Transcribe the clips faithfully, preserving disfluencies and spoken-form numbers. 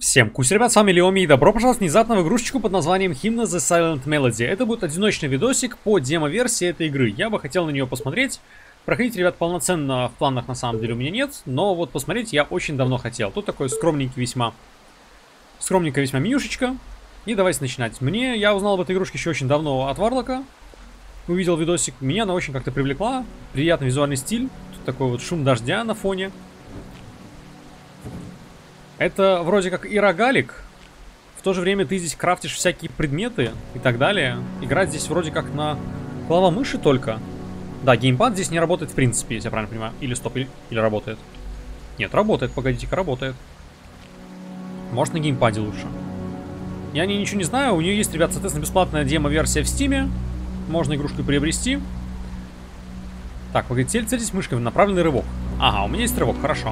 Всем кусь, ребят, с вами Леоми, и добро пожаловать внезапно в игрушечку под названием Hymna The Silent Melody. Это будет одиночный видосик по демо-версии этой игры. Я бы хотел на нее посмотреть. Проходить, ребят, полноценно в планах на самом деле у меня нет, но вот посмотреть я очень давно хотел. Тут такой скромненький весьма, скромненькая весьма менюшечка. И давайте начинать. Мне, я узнал об этой игрушке еще очень давно от Варлока. Увидел видосик, меня она очень как-то привлекла. Приятный визуальный стиль. Тут такой вот шум дождя на фоне. Это вроде как и рогалик. В то же время ты здесь крафтишь всякие предметы и так далее. Играть здесь вроде как на клава мыши только. Да, геймпад здесь не работает в принципе, если я правильно понимаю. Или стоп, или, или работает. Нет, работает, погодите-ка, работает. Может, на геймпаде лучше. Я о ней ничего не знаю. У нее есть, ребят, соответственно, бесплатная демо-версия в стиме. Можно игрушку приобрести. Так, погодите, целитесь мышкой в направленный рывок. Ага, у меня есть рывок, хорошо.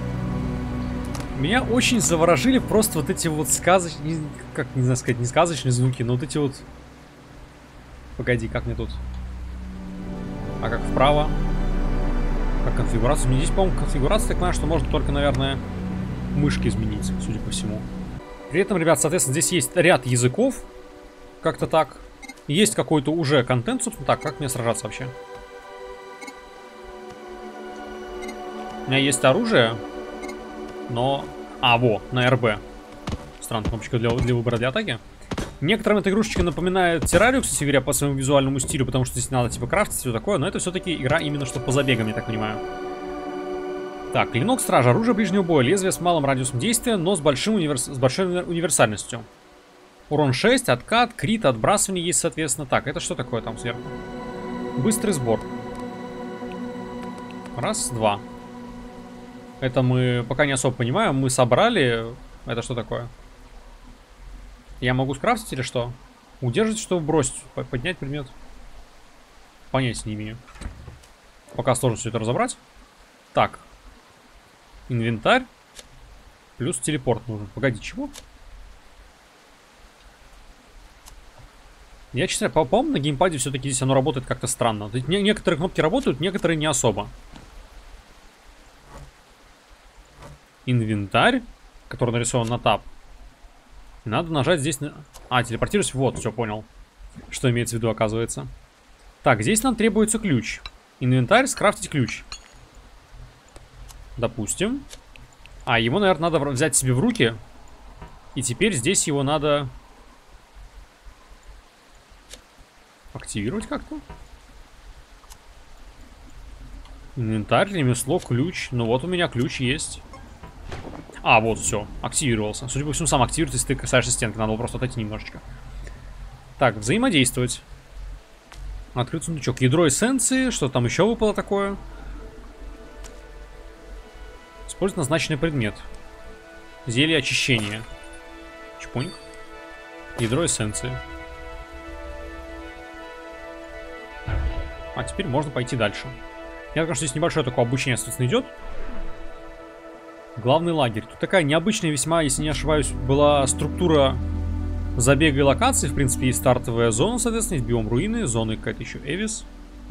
Меня очень заворожили просто вот эти вот сказочные, как не знаю сказать, не сказочные звуки, но вот эти вот... Погоди, как мне тут? А как вправо? Как конфигурация? Мне здесь, по-моему, конфигурация, так понимаю, что можно только, наверное, мышки изменить, судя по всему. При этом, ребят, соответственно, здесь есть ряд языков. Как-то так. Есть какой-то уже контент, собственно. Так, как мне сражаться вообще? У меня есть оружие. Но... А, во, на эр бэ. Странная кнопочка для, для выбора для атаки. Некоторым эта игрушечка напоминает террарию, кстати говоря, по своему визуальному стилю, потому что здесь надо, типа, крафтить, все такое. Но это все-таки игра именно что по забегам, я так понимаю. Так, клинок стража, оружие ближнего боя, лезвие с малым радиусом действия, но с, большим универс... с большой универсальностью. Урон шесть, откат, крит, отбрасывание есть, соответственно. Так, это что такое там сверху? Быстрый сбор. Раз, два. Это мы пока не особо понимаем. Мы собрали. Это что такое? Я могу скрафтить или что? Удержать, чтобы бросить. Поднять предмет. Понятия не имею. Пока сложно все это разобрать. Так. Инвентарь. Плюс телепорт нужен. Погоди, чего? Я, честно, по-моему, на геймпаде все-таки здесь оно работает как-то странно. Некоторые кнопки работают, некоторые не особо. Инвентарь, который нарисован на таб. Надо нажать здесь на... А, телепортируюсь. Вот, все, понял. Что имеется в виду, оказывается. Так, здесь нам требуется ключ. Инвентарь, скрафтить ключ. Допустим. А, его, наверное, надо взять себе в руки. И теперь здесь его надо... активировать как-то. Инвентарь, ремесло, ключ. Ну вот у меня ключ есть. А, вот, все, активировался. Судя по всему, сам активируется, если ты касаешься стенки. Надо было просто отойти немножечко. Так, взаимодействовать. Открыть сундучок. Ядро эссенции. Что там еще выпало такое? Использовать назначенный предмет. Зелье очищения. Чпоньк. Ядро эссенции. А теперь можно пойти дальше. Я думаю, что здесь небольшое такое обучение, соответственно, идет. Главный лагерь. Тут такая необычная весьма, если не ошибаюсь, была структура забега и локаций. В принципе, есть стартовая зона, соответственно, есть биом руины, зоны какая-то еще Эвис.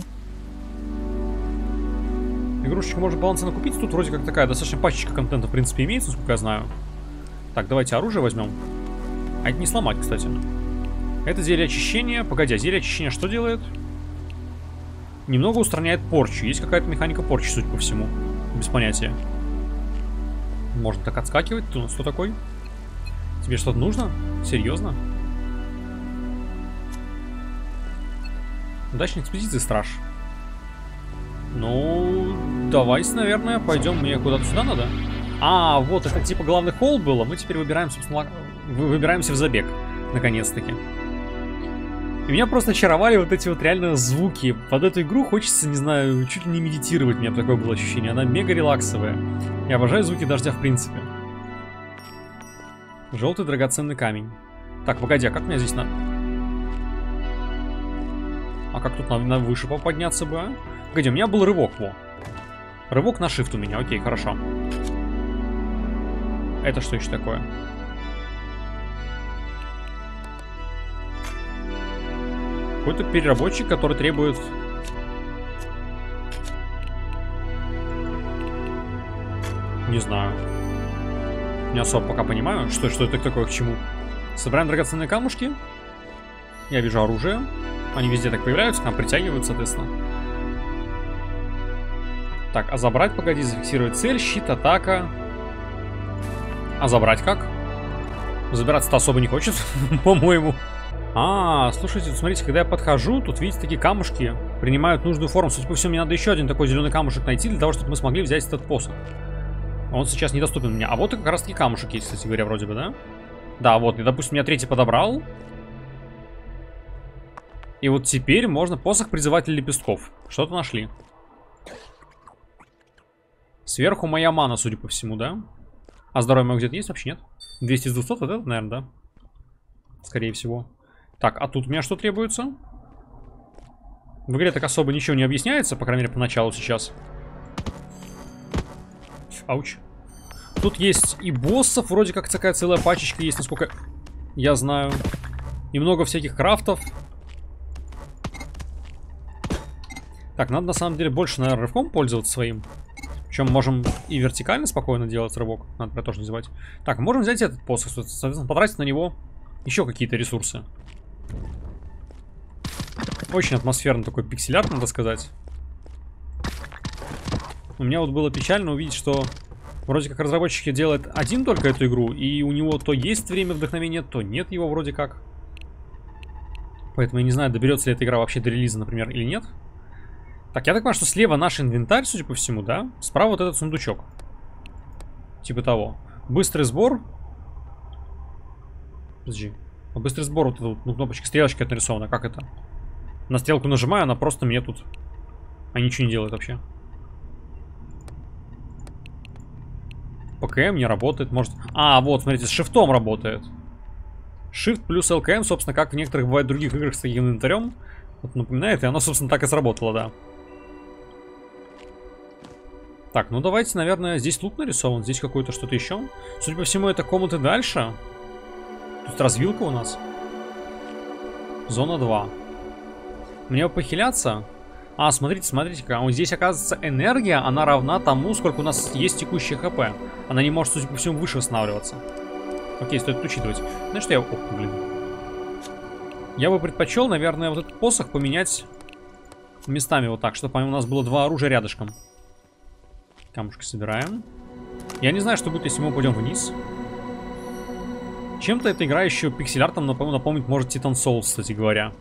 Игрушечку можно полноценно купить. Тут вроде как такая достаточно пачечка контента, в принципе, имеется, насколько я знаю. Так, давайте оружие возьмем. А это не сломать, кстати. Это зелье очищения. Погоди, а зелье очищения что делает? Немного устраняет порчу. Есть какая-то механика порчи, судя по всему. Без понятия. Можно так отскакивать. Ты у нас кто такой? Тебе что-то нужно? Серьезно? Удачной экспедиции, страж. Ну, давайте, наверное, пойдем. Мне куда-то сюда надо. А, вот это типа главный холл было. Мы теперь выбираем, собственно, выбираемся в забег. Наконец-таки. И меня просто очаровали вот эти вот реально звуки. Под эту игру хочется, не знаю, чуть ли не медитировать. У меня такое было ощущение. Она мега релаксовая. Я обожаю звуки дождя в принципе. Желтый драгоценный камень. Так, погоди, а как мне здесь на... А как тут на, на выше подняться бы, а? Погоди, у меня был рывок, во. Рывок на shift у меня, окей, хорошо. Это что еще такое? Какой-то переработчик, который требует... Не знаю. Не особо пока понимаю, что, что это такое, к чему. Собираем драгоценные камушки. Я вижу оружие. Они везде так появляются, к нам притягивают, соответственно. Так, а забрать, погоди, зафиксировать цель, щит, атака. А забрать как? Забираться-то особо не хочет, по-моему. А, слушайте, смотрите, когда я подхожу, тут, видите, такие камушки принимают нужную форму. Судя по всему, мне надо еще один такой зеленый камушек найти, для того, чтобы мы смогли взять этот посох. Он сейчас недоступен мне. А вот и как раз таки камушек есть, кстати говоря, вроде бы, да? Да, вот, и, допустим, я третий подобрал. И вот теперь можно посох призывателя лепестков. Что-то нашли. Сверху моя мана, судя по всему, да? А здоровье мое где-то есть? Вообще нет. двести из двухсот, вот это, наверное, да? Скорее всего. Так, а тут у меня что требуется? В игре так особо ничего не объясняется, по крайней мере, поначалу сейчас. Ауч. Тут есть и боссов, вроде как такая целая пачечка есть, насколько я знаю. И много всяких крафтов. Так, надо на самом деле больше, наверное, рывком пользоваться своим. Причем можем и вертикально спокойно делать рывок. Надо про тоже не забывать. Так, можем взять этот посох, соответственно, потратить на него еще какие-то ресурсы. Очень атмосферно такой пиксель-арт, надо сказать. У меня вот было печально увидеть, что вроде как разработчики делают один только эту игру, и у него то есть время вдохновения, то нет его вроде как. Поэтому я не знаю, доберется ли эта игра вообще до релиза, например, или нет. Так, я так понимаю, что слева наш инвентарь, судя по всему, да? Справа вот этот сундучок. Типа того. Быстрый сбор. Подожди. А быстрый сбор, вот эта вот, ну, кнопочка, стрелочка это нарисована. Как это? На стрелку нажимаю, она просто мне тут... А ничего не делает вообще. ПКМ не работает, может... А, вот, смотрите, с шифтом работает. Shift плюс ЛКМ, собственно, как в некоторых бывает других играх с таким инвентарем. Вот напоминает, и оно, собственно, так и сработало, да. Так, ну давайте, наверное, здесь лук нарисован, здесь какое-то что-то еще. Судя по всему, это комнаты дальше. Тут развилка у нас. Зона два. Мне похиляться? А, смотрите, смотрите-ка. Вот здесь, оказывается, энергия, она равна тому, сколько у нас есть текущее ХП. Она не может, судя по всему, выше восстанавливаться. Окей, стоит это учитывать. Знаешь, что я... Ох, блин. Я бы предпочел, наверное, вот этот посох поменять местами вот так, чтобы у нас было два оружия рядышком. Камушки собираем. Я не знаю, что будет, если мы упадем вниз. Чем-то эта игра еще пиксель-артом напом напомнить может Titan Souls, кстати говоря.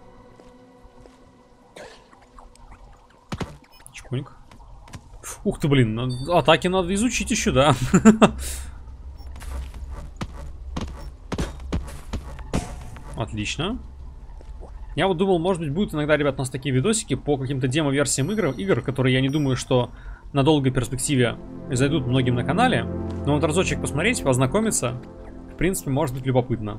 Чпуньк. Ух ты, блин, атаки надо изучить еще, да. Отлично. Я вот думал, может быть, будут иногда, ребят, у нас такие видосики по каким-то демо-версиям игр, игр, которые я не думаю, что на долгой перспективе зайдут многим на канале. Но вот разочек посмотреть, познакомиться, в принципе, может быть любопытно.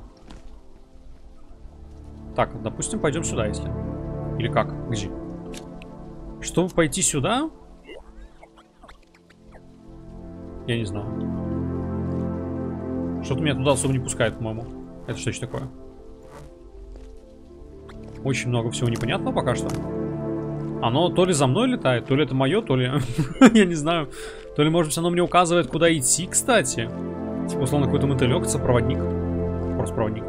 Так, допустим, пойдем сюда, если. Или как? Где? Чтобы пойти сюда? Я не знаю. Что-то меня туда особо не пускает, по-моему. Это что еще такое? Очень много всего непонятного пока что. Оно то ли за мной летает, то ли это мое, то ли... Я не знаю. То ли, может быть, оно мне указывает, куда идти, кстати. Типа, условно, какой-то мотылек, проводник. Просто проводник.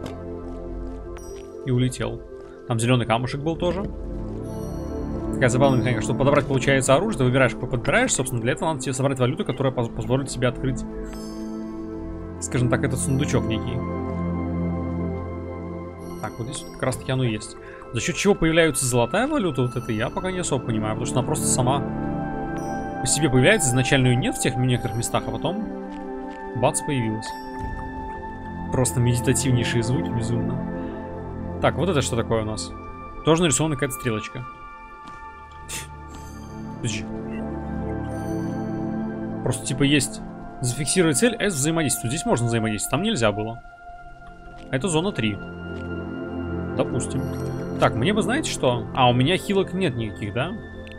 И улетел. Там зеленый камушек был тоже. Такая забавная механика. Чтобы подобрать, получается, оружие, ты выбираешь, какой подбираешь. Собственно, для этого надо тебе собрать валюту, которая позволит тебе открыть, скажем так, этот сундучок некий. Так, вот здесь вот как раз таки оно есть. За счет чего появляется золотая валюта, вот это я пока не особо понимаю, потому что она просто сама по себе появляется, изначально ее нет в тех некоторых местах, а потом бац, появилась. Просто медитативнейшие звуки, безумно. Так, вот это что такое у нас? Тоже нарисована какая-то стрелочка. Просто типа есть зафиксировать цель, S взаимодействие. Здесь можно взаимодействовать, там нельзя было. Это зона три. Допустим. Так, мне бы, знаете что? А, у меня хилок нет никаких, да?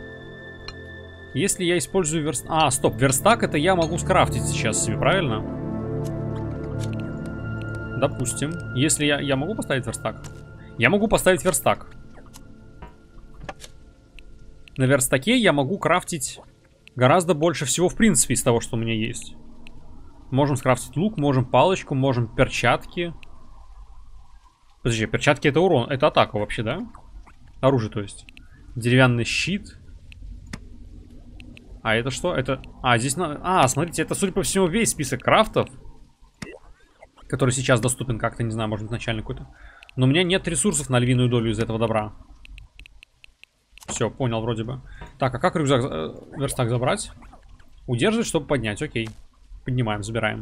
Если я использую верстак... А, стоп, верстак это я могу скрафтить сейчас себе, правильно? Допустим. Если я... Я могу поставить верстак? Я могу поставить верстак. На верстаке я могу крафтить гораздо больше всего, в принципе, из того, что у меня есть. Можем скрафтить лук, можем палочку, можем перчатки. Подожди, перчатки это урон, это атака вообще, да? Оружие, то есть. Деревянный щит. А это что? Это... А, здесь... На... А, смотрите, это, судя по всему, весь список крафтов, который сейчас доступен как-то, не знаю, может быть, начальный какой-то. Но у меня нет ресурсов на львиную долю из этого добра. Все, понял вроде бы. Так, а как рюкзак, э, верстак забрать? Удерживать, чтобы поднять, окей. Поднимаем, забираем.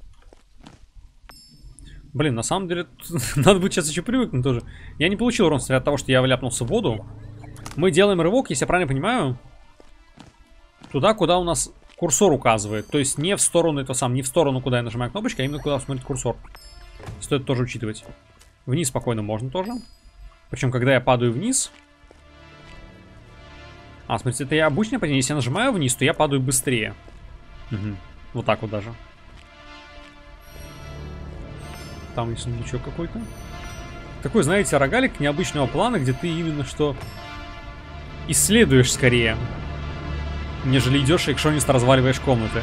Блин, на самом деле, надо будет сейчас еще привыкнуть тоже. Я не получил урон от того, что я вляпнулся в воду. Мы делаем рывок, если я правильно понимаю, туда, куда у нас курсор указывает. То есть не в сторону этого сам, не в сторону, куда я нажимаю кнопочку, а именно куда смотрит курсор. Стоит тоже учитывать. Вниз спокойно можно тоже. Причем, когда я падаю вниз... А, смотрите, это я обычное падение. Если я нажимаю вниз, то я падаю быстрее. Угу. Вот так вот даже. Там есть сундучок какой-то. Такой, знаете, рогалик необычного плана, где ты именно что исследуешь скорее, нежели идешь и экшонист разваливаешь комнаты.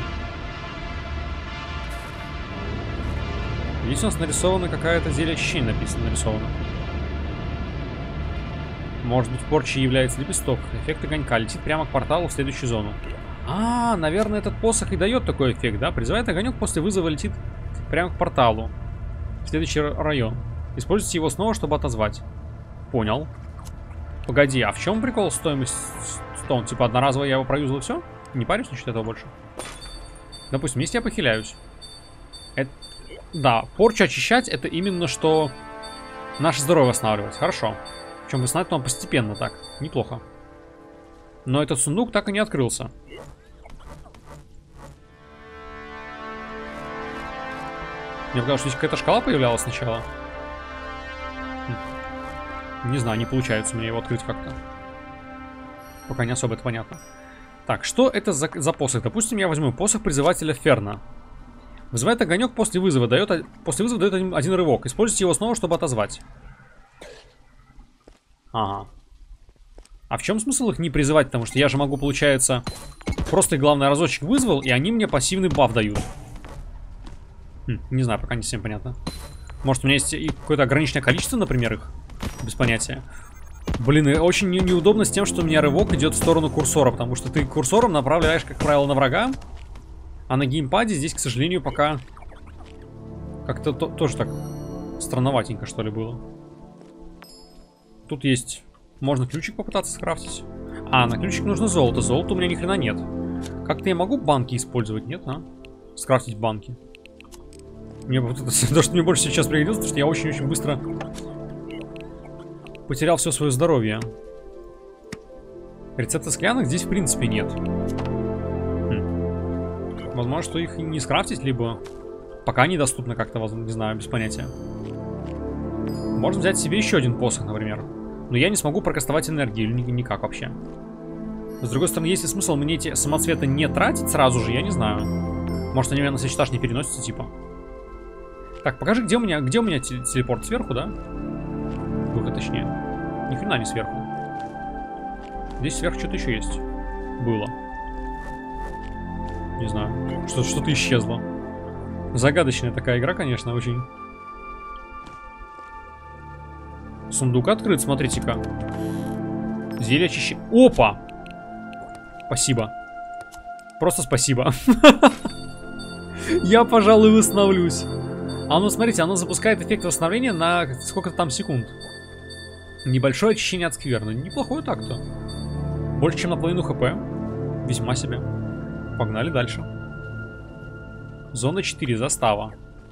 Здесь у нас нарисована какая-то зелье ощущения, написано, нарисовано. Может быть, порчей является лепесток. Эффект огонька летит прямо к порталу в следующую зону. А, наверное, этот посох и дает такой эффект, да? Призывает огонек, после вызова летит прямо к порталу в следующий район. Используйте его снова, чтобы отозвать. Понял. Погоди, а в чем прикол стоимость стон? Типа одноразово я его проюзал и все? Не парюсь насчет этого больше? Допустим, если я похиляюсь. Это... Да, порчу очищать это именно что наше здоровье восстанавливать. Хорошо. Причем восстанавливать он постепенно так. Неплохо. Но этот сундук так и не открылся. Мне показалось, что здесь какая-то шкала появлялась сначала. Не знаю, не получается у меня его открыть как-то. Пока не особо это понятно. Так, что это за, за посох? Допустим, я возьму посох призывателя Ферна. Вызывает огонек после вызова. Дает, после вызова дает один, один рывок. Используйте его снова, чтобы отозвать. Ага. А в чем смысл их не призывать? Потому что я же могу, получается, просто, главное, разочек вызвал, и они мне пассивный баф дают. Хм, не знаю, пока не совсем понятно. Может, у меня есть и какое-то ограниченное количество, например, их? Без понятия. Блин, очень не неудобно с тем, что у меня рывок идет в сторону курсора, потому что ты курсором направляешь, как правило, на врага. А на геймпаде здесь, к сожалению, пока как-то то тоже так странноватенько, что ли, было. Тут есть... Можно ключик попытаться скрафтить. А, на ключик нужно золото. Золота у меня ни хрена нет. Как-то я могу банки использовать, нет, а? Скрафтить банки. Мне вот это, то, что мне больше сейчас пригодилось, потому что я очень-очень быстро потерял все свое здоровье. Рецепта склянок здесь в принципе нет. Хм. Возможно, что их не скрафтить, либо пока недоступно как-то, не знаю, без понятия. Можно взять себе еще один посох, например. Но я не смогу прокастовать энергию, или никак вообще. С другой стороны, есть ли смысл мне эти самоцветы не тратить сразу же, я не знаю. Может, они у меня на следующий этаж не переносятся, типа. Так, покажи, где у меня, где у меня телепорт? Сверху, да? Выход, точнее. Ни хрена не сверху. Здесь сверху что-то еще есть. Было. Не знаю. Что- что-то исчезло. Загадочная такая игра, конечно, очень. Сундук открыт, смотрите-ка. Зелье очищения. Опа! Спасибо. Просто спасибо. Я, пожалуй, восстановлюсь. А ну, смотрите, оно запускает эффект восстановления на сколько-то там секунд. Небольшое очищение от скверны. Неплохое так-то. Больше, чем наполовину хп. Весьма себе. Погнали дальше. Зона четыре, застава.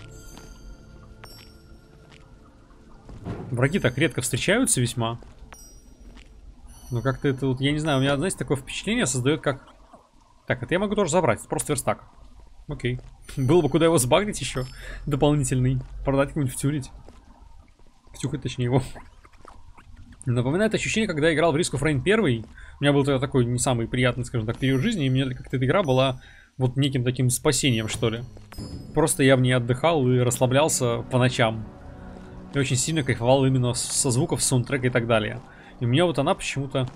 Враги так редко встречаются весьма. Но как-то это вот, я не знаю, у меня, знаете, такое впечатление создает как... Так, это я могу тоже забрать, это просто верстак. Окей. Было бы куда его сбагрить еще. Дополнительный. Продать кому-нибудь, втюрить. Втюхать, точнее, его. Напоминает ощущение, когда я играл в Risk of Rain один. У меня был тогда такой не самый приятный, скажем так, период жизни. И мне как-то эта игра была вот неким таким спасением, что ли. Просто я в ней отдыхал и расслаблялся по ночам. И очень сильно кайфовал именно со звуков, саундтрека и так далее. И мне вот она почему-то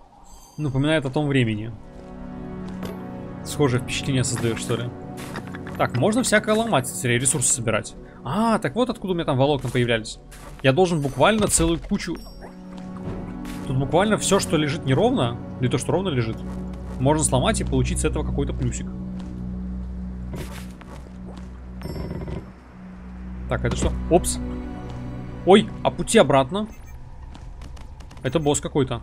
напоминает о том времени. Схожее впечатление создает, что ли. Так, можно всякое ломать, ресурсы собирать. А, так вот откуда у меня там волокна появлялись. Я должен буквально целую кучу... Тут буквально все, что лежит неровно, или то, что ровно лежит, можно сломать и получить с этого какой-то плюсик. Так, это что? Опс. Ой, а пути обратно? Это босс какой-то.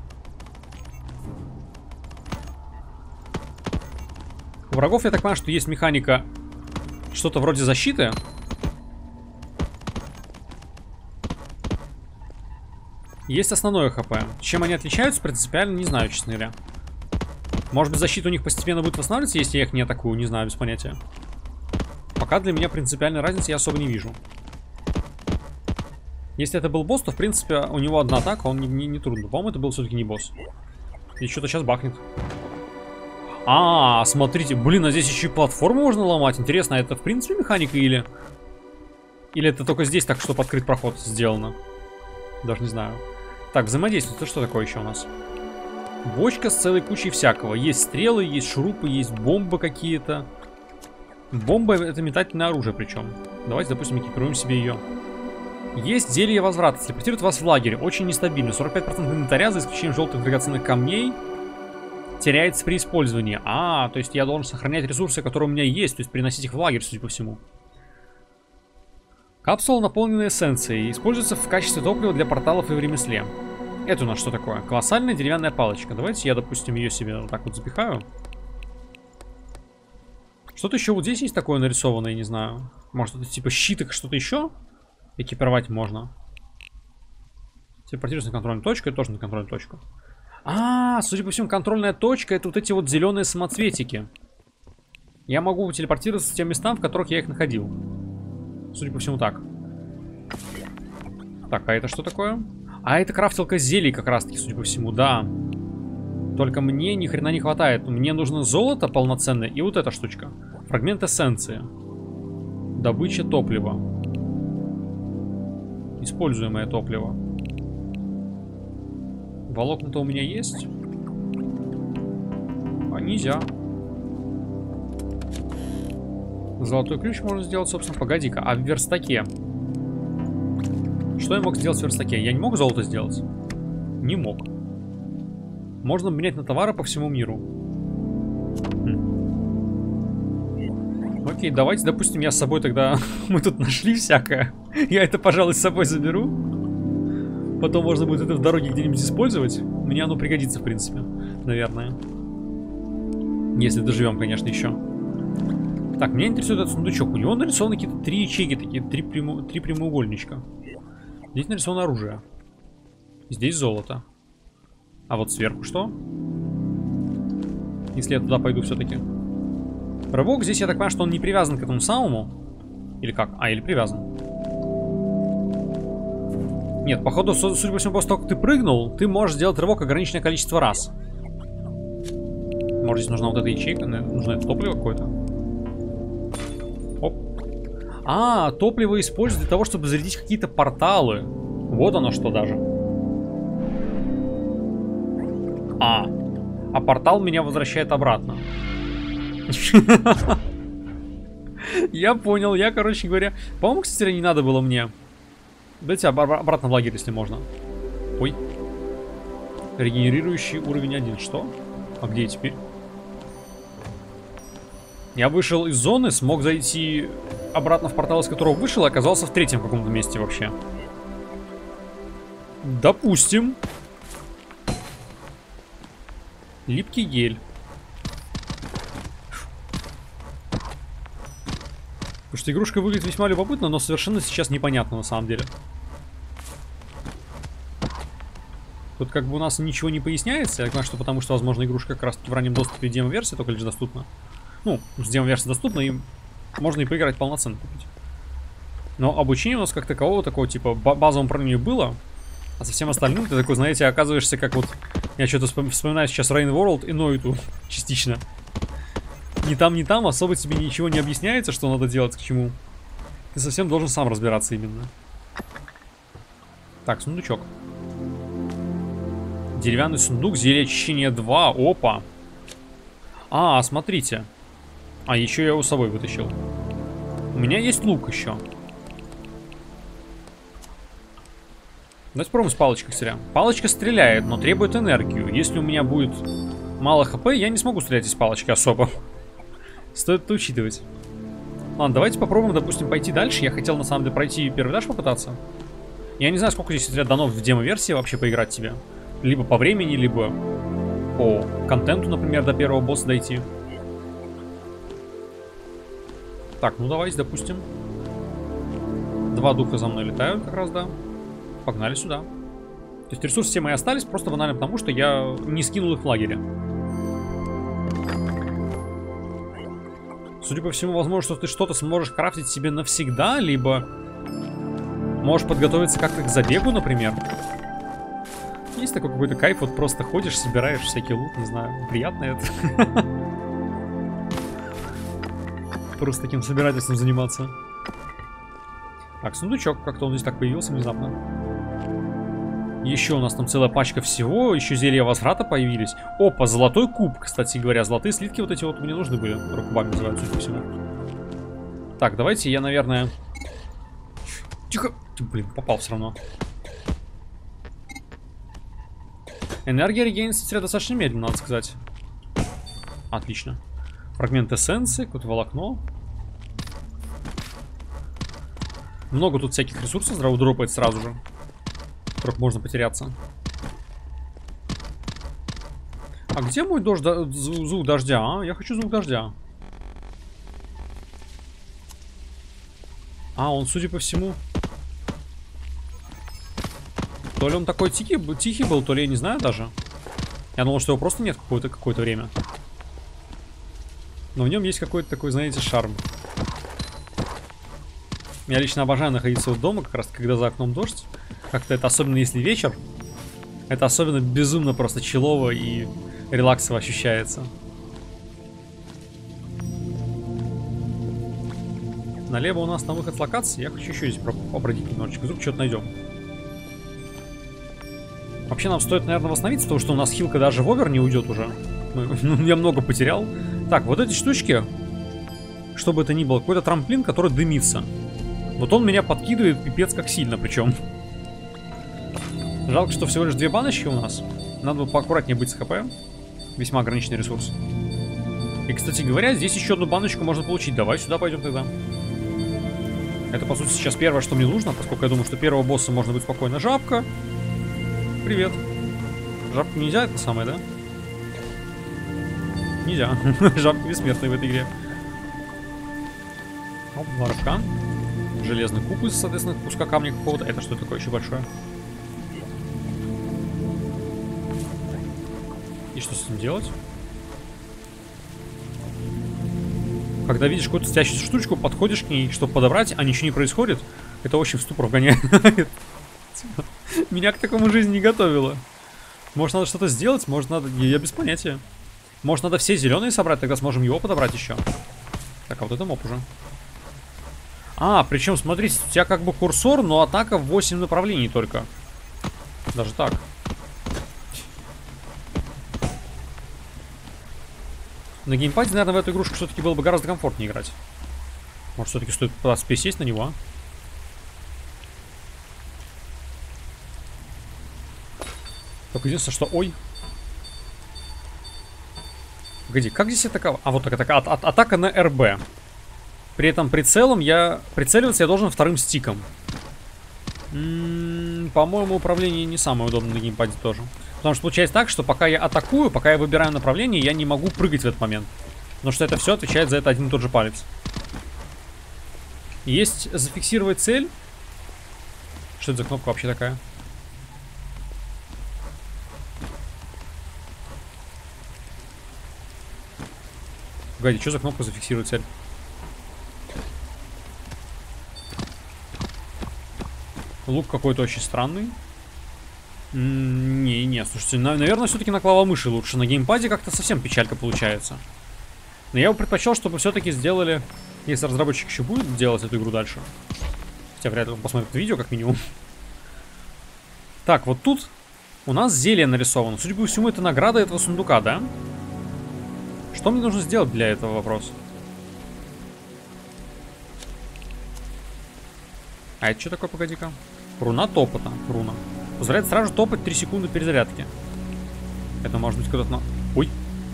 У врагов, я так понимаю, что есть механика что-то вроде защиты. Есть основное ХП. Чем они отличаются, принципиально не знаю, честно говоря. Может быть, защита у них постепенно будет восстанавливаться, если я их не атакую, не знаю, без понятия. Пока для меня принципиальной разницы я особо не вижу. Если это был босс, то, в принципе, у него одна атака, он не, не, не трудно. По-моему, это был все-таки не босс. И что-то сейчас бахнет. А, смотрите, блин, а здесь еще и платформу можно ломать. Интересно, а это, в принципе, механика или... Или это только здесь так, чтобы открыть проход сделано? Даже не знаю. Так, взаимодействие, это что такое еще у нас? Бочка с целой кучей всякого. Есть стрелы, есть шурупы, есть бомбы какие-то. Бомба — это метательное оружие причем. Давайте, допустим, экипируем себе ее. Есть зелье возврата. Телепортирует вас в лагерь. Очень нестабильно. сорок пять процентов инвентаря, за исключением желтых драгоценных камней, теряется при использовании. А, то есть я должен сохранять ресурсы, которые у меня есть. То есть переносить их в лагерь, судя по всему. Капсула, наполненная эссенцией. Используется в качестве топлива для порталов и в ремесле. Это у нас что такое? Колоссальная деревянная палочка. Давайте я, допустим, ее себе вот так вот запихаю. Что-то еще вот здесь есть такое нарисованное, не знаю. Может, это типа щиток, что-то еще? Экипировать можно. Телепортируется на контрольную точку, это тоже на контрольную точку. А, судя по всему, контрольная точка — это вот эти вот зеленые самоцветики. Я могу телепортироваться к тем местам, в которых я их находил. Судя по всему, так. Так, а это что такое? А это крафтилка зелий как раз-таки, судя по всему, да. Только мне ни хрена не хватает. Мне нужно золото полноценное и вот эта штучка. Фрагмент эссенции. Добыча топлива. Используемое топливо. Волокна-то у меня есть. А нельзя. Золотой ключ можно сделать, собственно. Погоди-ка, а в верстаке? Что я мог сделать в верстаке? Я не мог золото сделать? Не мог. Можно менять на товары по всему миру. Хм. Окей, давайте, допустим, я с собой тогда... Мы тут нашли всякое. Я это, пожалуй, с собой заберу. Потом можно будет это в дороге где-нибудь использовать. Мне оно пригодится, в принципе. Наверное. Если доживем, конечно, еще. Так, меня интересует этот сундучок. У него нарисованы какие-то три ячейки, такие три, прямо... три прямоугольничка. Здесь нарисовано оружие. Здесь золото. А вот сверху что? Если я туда пойду все-таки. Рывок здесь, я так понимаю, что он не привязан к этому самому. Или как? А, или привязан. Нет, походу, судя по всему, после того, как ты прыгнул, ты можешь сделать рывок ограниченное количество раз. Может, здесь нужна вот эта ячейка? Нужно это топливо какое-то. Оп. А, топливо используют для того, чтобы зарядить какие-то порталы. Вот оно что даже. А, а портал меня возвращает обратно. Я понял, я, короче говоря... По-моему, кстати, не надо было мне. Дайте обратно в лагерь, если можно. Ой. Регенерирующий уровень один. Что? А где я теперь? Я вышел из зоны, смог зайти обратно в портал, из которого вышел, и оказался в третьем каком-то месте вообще. Допустим. Липкий гель. Потому что игрушка выглядит весьма любопытно, но совершенно сейчас непонятно на самом деле. Тут как бы у нас ничего не поясняется. Я знаю, что потому что, возможно, игрушка как раз в раннем доступе демо-версии только лишь доступна. Ну, с демо-версия доступна, и можно и поиграть полноценно купить. Но обучение у нас как такового, такого типа базовому управлению было. А со всем остальным ты такой, знаете, оказываешься как вот... Я что-то вспоминаю сейчас Rain World и Ноиту частично. Ни там, ни там особо тебе ничего не объясняется, что надо делать, к чему. Ты совсем должен сам разбираться именно. Так, сундучок. Деревянный сундук, зелье очищения два. Опа. А, смотрите. А, еще я его с собой вытащил. У меня есть лук еще. Давайте попробуем с палочкой стрелять. Палочка стреляет, но требует энергию. Если у меня будет мало хп, я не смогу стрелять из палочки особо. Стоит это учитывать. Ладно, давайте попробуем, допустим, пойти дальше. Я хотел, на самом деле, пройти первый этаж попытаться. Я не знаю, сколько здесь дано в демо-версии вообще поиграть тебе. Либо по времени, либо по контенту, например, до первого босса дойти. Так, ну давайте, допустим. Два духа за мной летают как раз, да. Погнали сюда. То есть ресурсы все мои остались, просто банально потому, что я не скинул их в лагере. Судя по всему, возможно, что ты что-то сможешь крафтить себе навсегда, либо можешь подготовиться как-то к забегу, например. Есть такой какой-то кайф, вот просто ходишь, собираешь всякий лут, не знаю, приятно это. Просто таким собирательством заниматься. Так, сундучок, как-то он здесь так появился внезапно. Еще у нас там целая пачка всего, еще зелья возврата появились. Опа, золотой куб, кстати говоря. Золотые слитки вот эти вот мне нужны были. Рукубами называются, судя по всему. Так, давайте я, наверное... Тихо! Блин, попал все равно. Энергия регенится достаточно медленно, надо сказать. Отлично. Фрагмент эссенции, какое-то волокно. Много тут всяких ресурсов здраво дропает сразу же. В которых можно потеряться. А где мой дождь, звук дождя, а? Я хочу звук дождя. А, он, судя по всему... То ли он такой тихий, тихий был, то ли я не знаю даже. Я думал, что его просто нет какое-то какое-то время. Но в нем есть какой-то такой, знаете, шарм. Я лично обожаю находиться вот дома, как раз когда за окном дождь. Как-то это, особенно если вечер, это особенно безумно просто чилово и релаксово ощущается. Налево у нас на выход с локации. Я хочу еще здесь побродить немножечко. Вдруг что-то найдем. Вообще нам стоит, наверное, восстановиться, потому что у нас хилка даже в овер не уйдет уже. Ну, я много потерял. Так, вот эти штучки, что бы это ни было, какой-то трамплин, который дымится. Вот он меня подкидывает пипец как сильно, причем. Жалко, что всего лишь две баночки у нас. Надо бы поаккуратнее быть с хп. Весьма ограниченный ресурс. И, кстати говоря, здесь еще одну баночку можно получить. Давай сюда пойдем тогда. Это, по сути, сейчас первое, что мне нужно, поскольку я думаю, что первого босса можно быть спокойно. Жабка. Привет. Жабку нельзя, это самое, да? Нельзя. Жабка бессмертная в этой игре. Оп, два рывка. Железный куб из, соответственно, куска камня какого-то. Это что такое еще большое? И что с этим делать? Когда видишь какую-то стящуюся штучку, подходишь к ней, чтобы подобрать, а ничего не происходит, это очень в ступор вгоняет. Меня к такому жизнь не готовила. Может, надо что-то сделать, может, надо... Я без понятия. Может, надо все зеленые собрать, тогда сможем его подобрать еще. Так, а вот это моп уже. А, причем, смотрите, у тебя как бы курсор, но атака в восемь направлений только. Даже так. На геймпаде, наверное, в эту игрушку все-таки было бы гораздо комфортнее играть. Может, все-таки стоит пытаться присесть на него, а? Только единственное, что... Ой. Погоди, как здесь атака? А, вот так, атака, а, а, атака на эр бэ. При этом прицелом я... Прицеливаться я должен вторым стиком. По-моему, управление не самое удобное на геймпаде тоже. Потому что получается так, что пока я атакую, пока я выбираю направление, я не могу прыгать в этот момент. Потому что это все отвечает за это один и тот же палец. Есть зафиксировать цель. Что это за кнопка вообще такая? Погоди, что за кнопка зафиксировать цель? Лук какой-то очень странный. Не, не, слушайте, на, наверное, все-таки на клавомыши лучше. На геймпаде как-то совсем печалька получается. Но я бы предпочел, чтобы все-таки сделали, если разработчик еще будет делать эту игру дальше. Хотя вряд ли он посмотрит видео, как минимум. Так, вот тут у нас зелье нарисовано. Судя по всему, это награда этого сундука, да? Что мне нужно сделать для этого вопроса? А это что такое, погоди-ка? Руна топота. Руна. Позволяет сразу топать три секунды перезарядки. Это может быть куда-то на... Ой.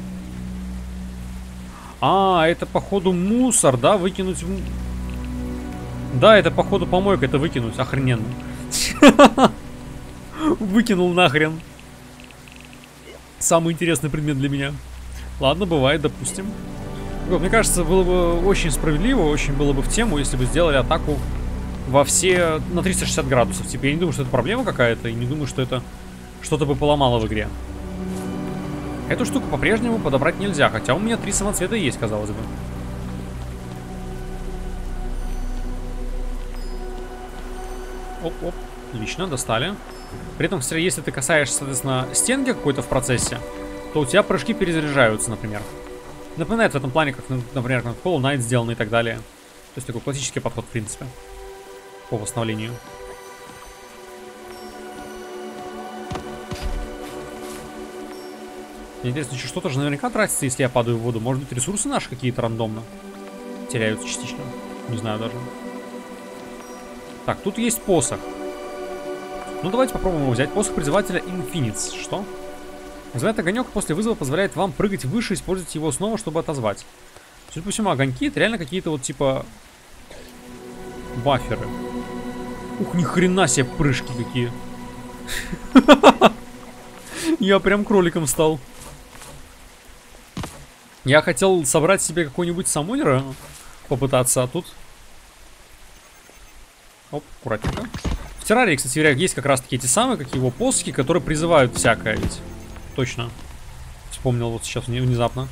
А, это походу мусор, да? Выкинуть в... Да, это походу помойка, это выкинуть. Охрененно. Выкинул нахрен. Самый интересный предмет для меня. Ладно, бывает, допустим. Мне кажется, было бы очень справедливо, очень было бы в тему, если бы сделали атаку во все на триста шестьдесят градусов. Типа, я не думаю, что это проблема какая-то, и не думаю, что это что-то бы поломало в игре. Эту штуку по-прежнему подобрать нельзя, хотя у меня три самоцвета есть, казалось бы. Оп-оп, отлично, достали. При этом, кстати, если ты касаешься, соответственно, стенки какой-то в процессе, то у тебя прыжки перезаряжаются, например. Напоминает в этом плане, как, например, как Hollow Knight сделано и так далее. То есть такой классический подход, в принципе, по восстановлению. Мне интересно, еще что-то же наверняка тратится, если я падаю в воду. Может быть, ресурсы наши какие-то рандомно теряются частично. Не знаю даже. Так, тут есть посох. Ну, давайте попробуем его взять. Посох призывателя Инфинитс. Что? Вызывает огонек после вызова, позволяет вам прыгать выше и использовать его снова, чтобы отозвать. Судя по всему, огоньки это реально какие-то вот типа баферы. Ух, ни хрена себе прыжки какие. Я прям кроликом стал. Я хотел собрать себе какой-нибудь самонера, попытаться, а тут... Оп, аккуратненько. В террарии, кстати говоря, есть как раз таки эти самые, как его посохи, которые призывают всякое ведь. Точно. Вспомнил вот сейчас внезапно.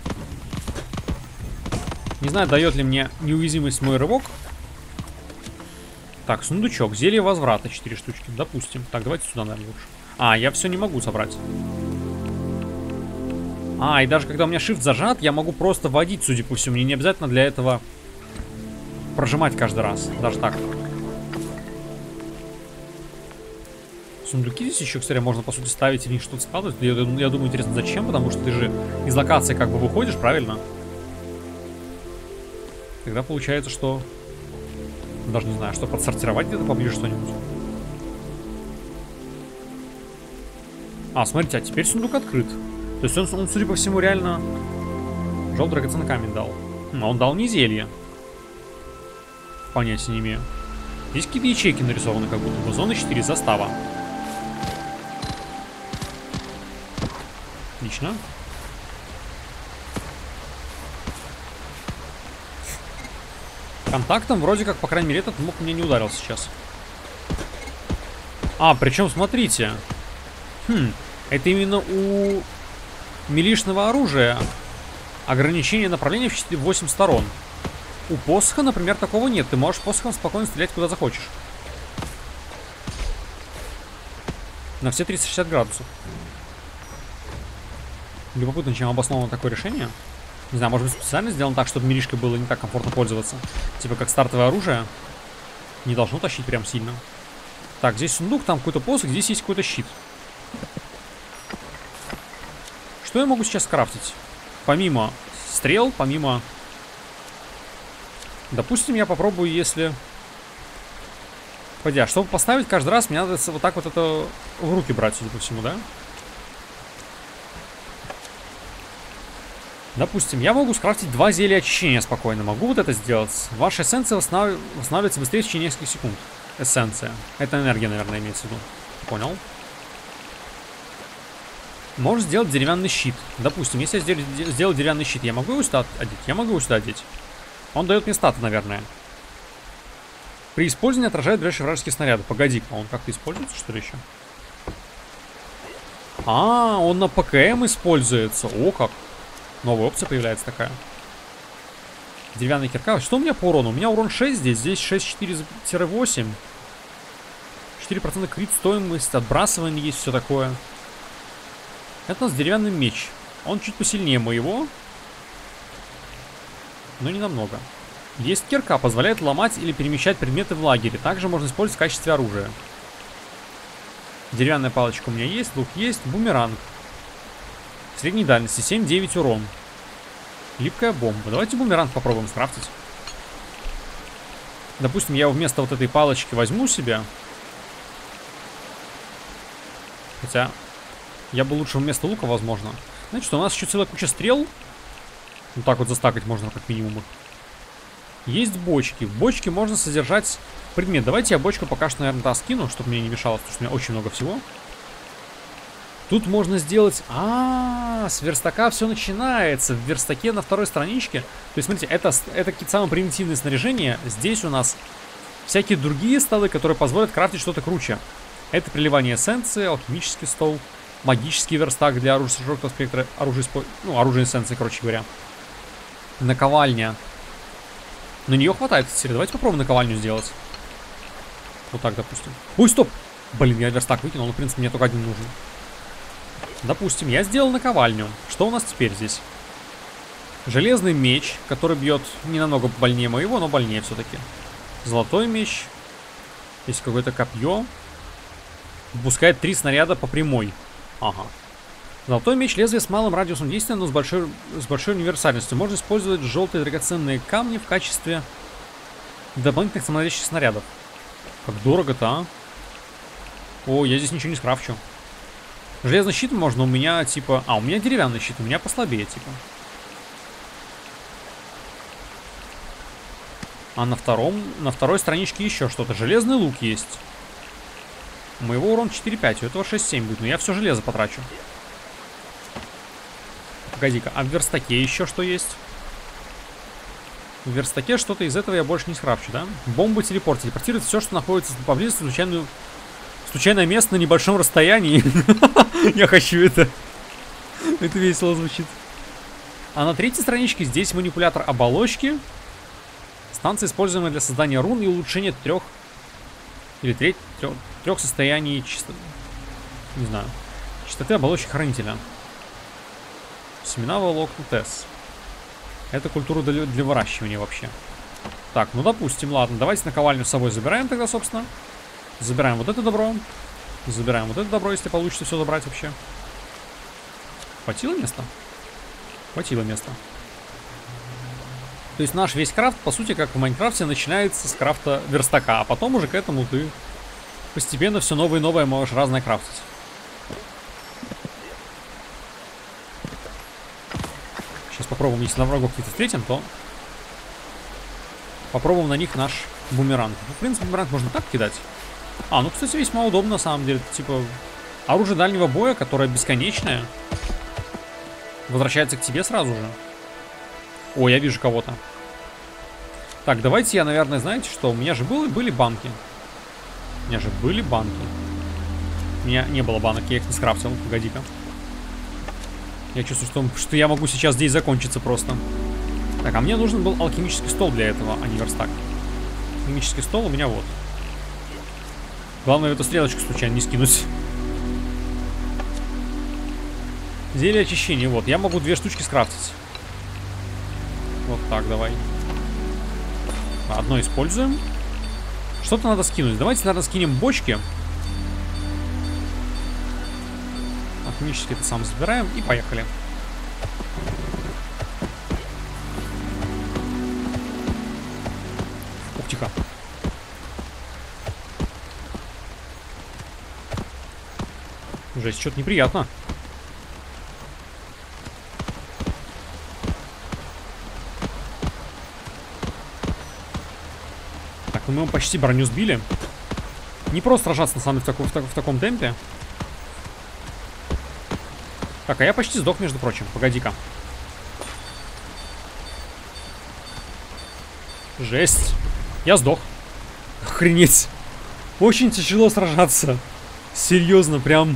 Не знаю, дает ли мне неуязвимость мой рывок. Так, сундучок. Зелье возврата. четыре штучки. Допустим. Так, давайте сюда, наверное, лучше. А, я все не могу собрать. А, и даже когда у меня shift зажат, я могу просто водить, судя по всему. Мне не обязательно для этого прожимать каждый раз. Даже так. Сундуки здесь еще, кстати, можно, по сути, ставить или что-то складывать. Я, я думаю, интересно, зачем? Потому что ты же из локации как бы выходишь, правильно? Тогда получается, что... Даже не знаю, что подсортировать где-то поближе что-нибудь. А, смотрите, а теперь сундук открыт. То есть он, он судя по всему, реально желтый драгоценный камень дал. А он дал не зелье. Понятия не имею. Здесь какие-то ячейки нарисованы, как будто бы. Зона четыре, застава. Отлично. Контактом вроде как, по крайней мере, этот мог мне не ударил сейчас. А, причем, смотрите. Хм, это именно у милишного оружия ограничение направления в восемь сторон. У посоха, например, такого нет. Ты можешь посохом спокойно стрелять куда захочешь. На все триста шестьдесят градусов. Любопытно, чем обосновано такое решение. Не знаю, может быть, специально сделано так, чтобы милишкой было не так комфортно пользоваться. Типа как стартовое оружие. Не должно тащить прям сильно. Так, здесь сундук, там какой-то посох, здесь есть какой-то щит. Что я могу сейчас скрафтить? Помимо стрел, помимо... Допустим, я попробую, если... Пойдя, чтобы поставить каждый раз, мне надо вот так вот это в руки брать, судя по всему, да? Допустим, я могу скрафтить два зелья очищения спокойно. Могу вот это сделать. Ваша эссенция восстанов... восстанавливается быстрее в течение нескольких секунд. Эссенция. Это энергия, наверное, имеется в виду. Понял. Можешь сделать деревянный щит. Допустим, если я сделаю деревянный щит, я могу его сюда одеть? Я могу его сюда одеть. Он дает мне статы, наверное. При использовании отражает ближайшие вражеские снаряды. Погоди-ка, он как-то используется, что ли, еще? А, он на ПКМ используется. О, как. Новая опция появляется такая. Деревянная кирка. Что у меня по урону? У меня урон шесть здесь. Здесь шесть четыре восемь. четыре процента крит, стоимость, отбрасывание есть, все такое. Это у нас деревянный меч. Он чуть посильнее моего. Но не намного. Есть кирка, позволяет ломать или перемещать предметы в лагере. Также можно использовать в качестве оружия. Деревянная палочка у меня есть, лук есть, бумеранг. Средней дальности, семь девять урон. Липкая бомба. Давайте бумеранг попробуем скрафтить. Допустим, я вместо вот этой палочки возьму себе. Хотя, я бы лучше вместо лука, возможно. Знаете что, у нас еще целая куча стрел. Вот так вот застакать можно, как минимум их. Есть бочки. В бочке можно содержать предмет. Давайте я бочку пока что, наверное, да, скину, чтобы мне не мешало, потому что у меня очень много всего. Тут можно сделать... А, -а, а, с верстака все начинается. В верстаке на второй страничке. То есть, смотрите, это, это какие-то самые примитивные снаряжения. Здесь у нас всякие другие столы, которые позволят крафтить что-то круче. Это приливание эссенции, алхимический стол, магический верстак для оружия широкого спектра, оружия, ну, оружие эссенции, короче говоря. Наковальня. На нее хватает, кстати. Давайте попробуем наковальню сделать. Вот так, допустим. Ой, стоп! Блин, я верстак выкинул, но, в принципе, мне только один нужен. Допустим, я сделал наковальню. Что у нас теперь здесь? Железный меч, который бьет не намного больнее моего, но больнее все-таки. Золотой меч. Есть какое-то копье. Выпускает три снаряда по прямой. Ага. Золотой меч — лезвие с малым радиусом действия, но с большой, с большой универсальностью. Можно использовать желтые драгоценные камни в качестве дополнительных самонаводящих снарядов. Как дорого-то, а? О, я здесь ничего не скрафчу. Железный щит можно у меня, типа... А, у меня деревянный щит, у меня послабее, типа. А на втором... На второй страничке еще что-то. Железный лук есть. У моего урон четыре пять, у этого шесть семь будет. Но я все железо потрачу. Погоди-ка, а в верстаке еще что есть? В верстаке что-то из этого я больше не скрафчу, да? Бомба-телепорт. Телепортирует все, что находится поблизости, случайную... Случайное место на небольшом расстоянии. Я хочу это. Это весело звучит. А на третьей страничке здесь манипулятор оболочки. Станция, используемая для создания рун и улучшения трех... Или треть... трех, трех состояний чисто... Не знаю. Чистоты оболочки хранителя. Семена волокна тес. Это культура для, для выращивания вообще. Так, ну допустим, ладно. Давайте наковальню с собой забираем тогда, собственно. Забираем вот это добро. Забираем вот это добро, если получится все забрать вообще. Хватило места? Хватило места. То есть наш весь крафт, по сути, как в Майнкрафте, начинается с крафта верстака. А потом уже к этому ты постепенно все новое и новое можешь разное крафтить. Сейчас попробуем, если на врагов каких-то встретим, то попробуем на них наш бумеранг. Ну, в принципе, бумеранг можно так кидать. А, ну, кстати, весьма удобно, на самом деле. Типа, оружие дальнего боя, которое бесконечное, возвращается к тебе сразу же. О, я вижу кого-то. Так, давайте я, наверное, знаете что? У меня же были, были банки. У меня же были банки. У меня не было банок, я их не скрафтил. Погоди-ка. Я чувствую, что, что я могу сейчас здесь закончиться просто. Так, а мне нужен был алхимический стол для этого, а не верстак. Алхимический стол у меня вот. Главное, эту стрелочку случайно не скинуть. Зелье очищения. Вот, я могу две штучки скрафтить. Вот так, давай. Одно используем. Что-то надо скинуть. Давайте, наверное, скинем бочки. Алхимически это сам забираем и поехали. Ух, тихо. Жесть, что-то неприятно. Так, ну мы ему почти броню сбили. Не просто сражаться, на самом деле, в, таком, в, так, в таком темпе. Так, а я почти сдох, между прочим. Погоди-ка. Жесть. Я сдох. Охренеть. Очень тяжело сражаться. Серьезно, прям...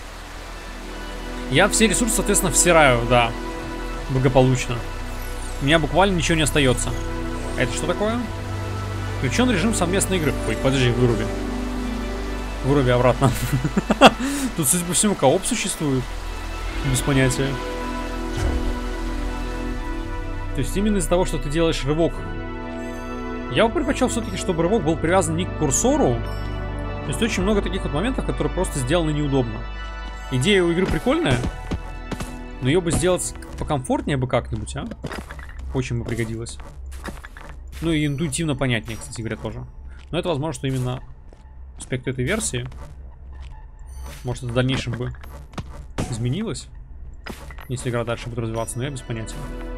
Я все ресурсы, соответственно, всираю, да. Благополучно. У меня буквально ничего не остается. А это что такое? Включен режим совместной игры. Ой, подожди, выруби. Выруби обратно. Тут, судя по всему, кооп существует. Без понятия. То есть именно из-за того, что ты делаешь рывок. Я бы предпочел все-таки, чтобы рывок был привязан не к курсору. То есть очень много таких вот моментов, которые просто сделаны неудобно. Идея у игры прикольная, но ее бы сделать покомфортнее бы как-нибудь, а? Очень бы пригодилось. Ну и интуитивно понятнее, кстати говоря, тоже. Но это возможно, что именно аспект этой версии. Может, это в дальнейшем бы изменилось, если игра дальше будет развиваться, но я без понятия.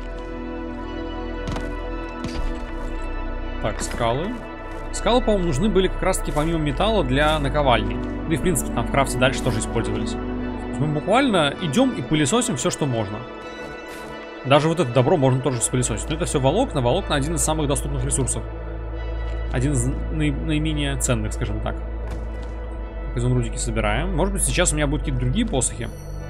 Так, скалы. Скалы, по-моему, нужны были как раз-таки помимо металла для наковальни. Да и, в принципе, там в крафте дальше тоже использовались. Мы буквально идем и пылесосим все, что можно. Даже вот это добро можно тоже спылесосить. Но это все волокна. Волокна один из самых доступных ресурсов. Один из наи наименее ценных, скажем так. Изумрудики собираем. Может быть, сейчас у меня будут какие-то другие посохи.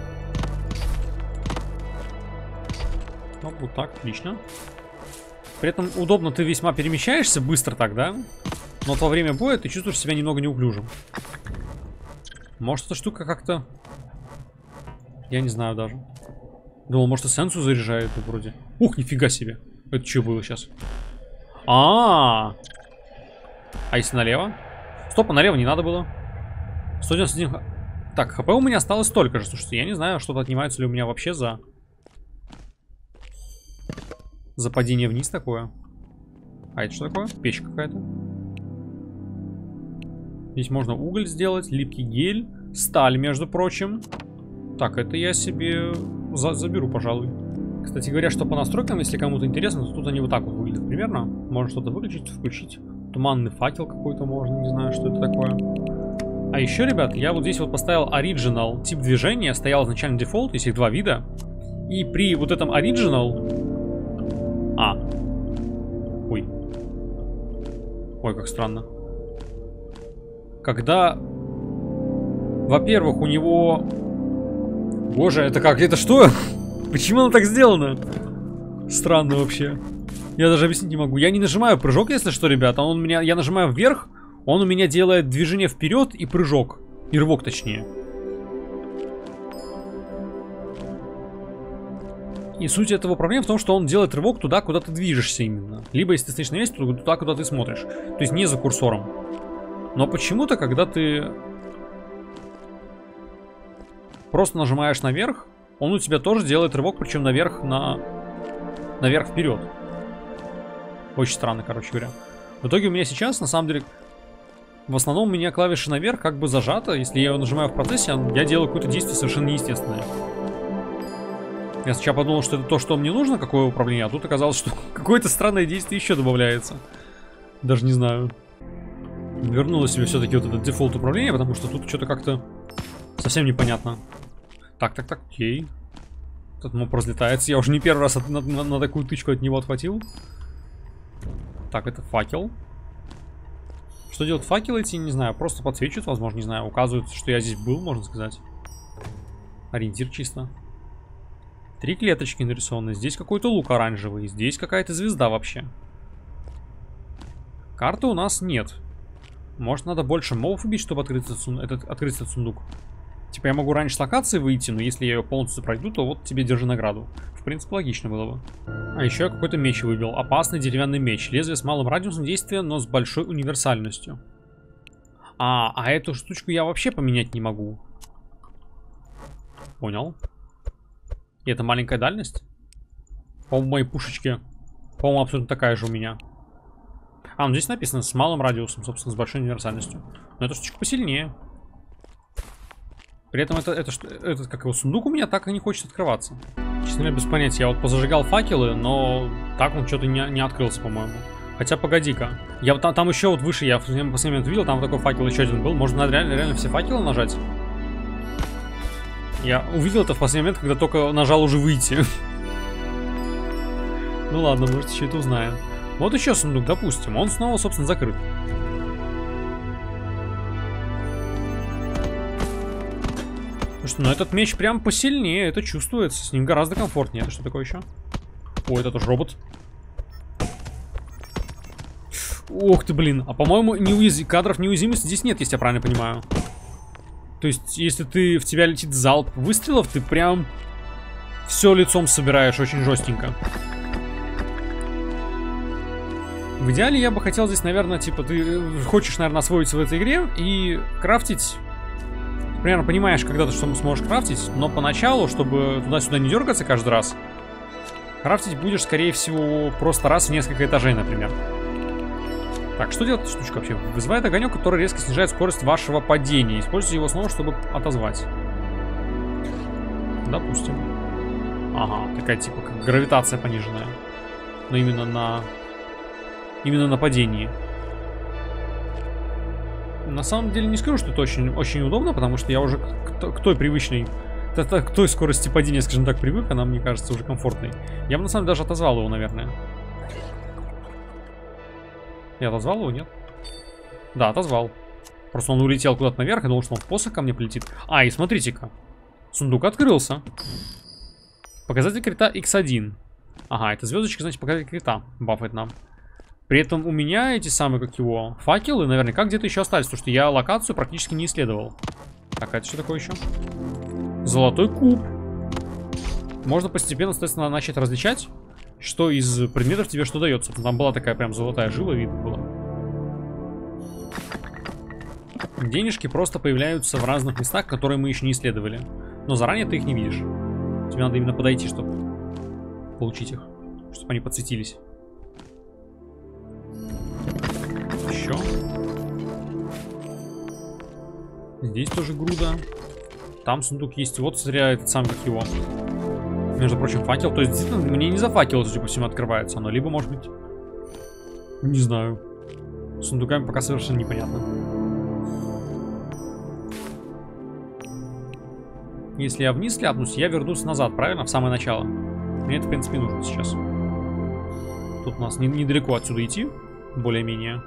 Ну, вот так, отлично. При этом удобно, ты весьма перемещаешься быстро так, да? Но во время боя ты чувствуешь себя немного неуклюжим. Может, эта штука как-то... Я не знаю даже. Думал, может, эссенцию заряжает вроде. Ух, нифига себе. Это что было сейчас? А, -а, -а. А если налево? Стоп, а налево не надо было. сто девяносто один... Так, хп у меня осталось столько же. Слушайте, я не знаю, что-то отнимается ли у меня вообще за... За падение вниз такое. А это что такое? Печь какая-то. Здесь можно уголь сделать, липкий гель, сталь, между прочим. Так, это я себе за заберу, пожалуй. Кстати говоря, что по настройкам, если кому-то интересно, то тут они вот так вот выглядят примерно. Можно что-то выключить, включить. Туманный факел какой-то можно, не знаю, что это такое. А еще, ребят, я вот здесь вот поставил Original тип движения. Стоял изначально дефолт, есть их два вида. И при вот этом Original... А. Ой. Ой, как странно. Когда... Во-первых, у него... Боже, это как? Это что? Почему оно так сделано? Странно вообще. Я даже объяснить не могу. Я не нажимаю прыжок, если что, ребята. Он у меня... Я нажимаю вверх, он у меня делает движение вперед и прыжок. И рывок, точнее. И суть этого проблемы в том, что он делает рывок туда, куда ты движешься именно. Либо, если ты стоишь на месте, то туда, куда ты смотришь. То есть не за курсором. Но почему-то, когда ты просто нажимаешь наверх, он у тебя тоже делает рывок, причем наверх, на... наверх вперед. Очень странно, короче говоря. В итоге у меня сейчас, на самом деле, в основном у меня клавиши наверх как бы зажата. Если я ее нажимаю в процессе, я делаю какое-то действие совершенно неестественное. Я сначала подумал, что это то, что мне нужно, какое управление, а тут оказалось, что какое-то странное действие еще добавляется. Даже не знаю. Вернула себе все-таки вот этот дефолт управления, потому что тут что-то как-то совсем непонятно. Так, так, так, окей. Этот моб разлетается. Я уже не первый раз от, на, на, на такую тычку от него отхватил. Так, это факел. Что делают факелы эти, не знаю. Просто подсвечивают, возможно, не знаю. Указывают, что я здесь был, можно сказать. Ориентир чисто. Три клеточки нарисованы. Здесь какой-то лук оранжевый. Здесь какая-то звезда вообще. Карты у нас нет. Может, надо больше мобов убить, чтобы открыть этот, сун... этот, открыть этот сундук. Типа, я могу раньше с локации выйти, но если я ее полностью пройду, то вот тебе держи награду. В принципе, логично было бы. А еще я какой-то меч выбил. Опасный деревянный меч. Лезвие с малым радиусом действия, но с большой универсальностью. А, а эту штучку я вообще поменять не могу. Понял. И это маленькая дальность? По-моему, мои пушечки, по-моему, абсолютно такая же у меня. А, ну здесь написано с малым радиусом, собственно, с большой универсальностью. Но эта штучка посильнее. При этом это, это, этот, как его, сундук у меня так и не хочет открываться. Честно говоря, без понятия. Я вот позажигал факелы, но так он что-то не, не открылся, по-моему. Хотя, погоди-ка. Я там, там еще вот выше, я в последний момент видел, там такой факел еще один был. Можно реально, реально все факелы нажать? Я увидел это в последний момент, когда только нажал уже выйти. Ну ладно, может, еще это узнаем. Вот еще сундук, допустим. Он снова, собственно, закрыт. Слушайте, ну этот меч прям посильнее, это чувствуется. С ним гораздо комфортнее. Это что такое еще? О, это тоже робот. Ох ты, блин. А по-моему, неуяз... кадров неуязвимости здесь нет, если я правильно понимаю. То есть, если ты в тебя летит залп выстрелов, ты прям все лицом собираешь очень жестенько. В идеале я бы хотел здесь, наверное, типа, ты хочешь, наверное, освоиться в этой игре и крафтить. Примерно понимаешь, когда ты что сможешь крафтить, но поначалу, чтобы туда-сюда не дергаться каждый раз, Крафтить будешь, скорее всего, просто раз в несколько этажей, например. Так, что делает эта штучка вообще? Вызывает огонек, который резко снижает скорость вашего падения. Используйте его снова, чтобы отозвать. Допустим. Ага, такая типа как гравитация пониженная. Но именно на... Именно на падении. На самом деле не скажу, что это очень, очень удобно, потому что я уже к, к той привычной... К той скорости падения, скажем так, привык. Она, мне кажется, уже комфортной. Я бы на самом деле даже отозвал его, наверное. Я отозвал его, нет? Да, отозвал. Просто он улетел куда-то наверх, я думал, что он в посох ко мне полетит. А, и смотрите-ка. Сундук открылся. Показатель крита икс один. Ага, это звездочка, значит, показатель крита бафает нам. При этом у меня эти самые, как его, факелы наверняка где-то еще остались, потому что я локацию практически не исследовал. Так, а это что такое еще? Золотой куб. Можно постепенно, соответственно, начать различать, что из предметов тебе что дается. Там была такая прям золотая жила, видно было. Денежки просто появляются в разных местах, которые мы еще не исследовали. Но заранее ты их не видишь. Тебе надо именно подойти, чтобы получить их. Чтобы они подсветились. Еще. Здесь тоже груда. Там сундук есть. Вот зря этот сам, как его. Между прочим, факел. То есть, действительно, мне не за факел, судя по всему, открывается оно. Либо, может быть... Не знаю. С сундуками пока совершенно непонятно. Если я вниз ляпнусь, я вернусь назад, правильно? В самое начало. Мне это, в принципе, нужно сейчас. Тут у нас не, недалеко отсюда идти. Более-менее.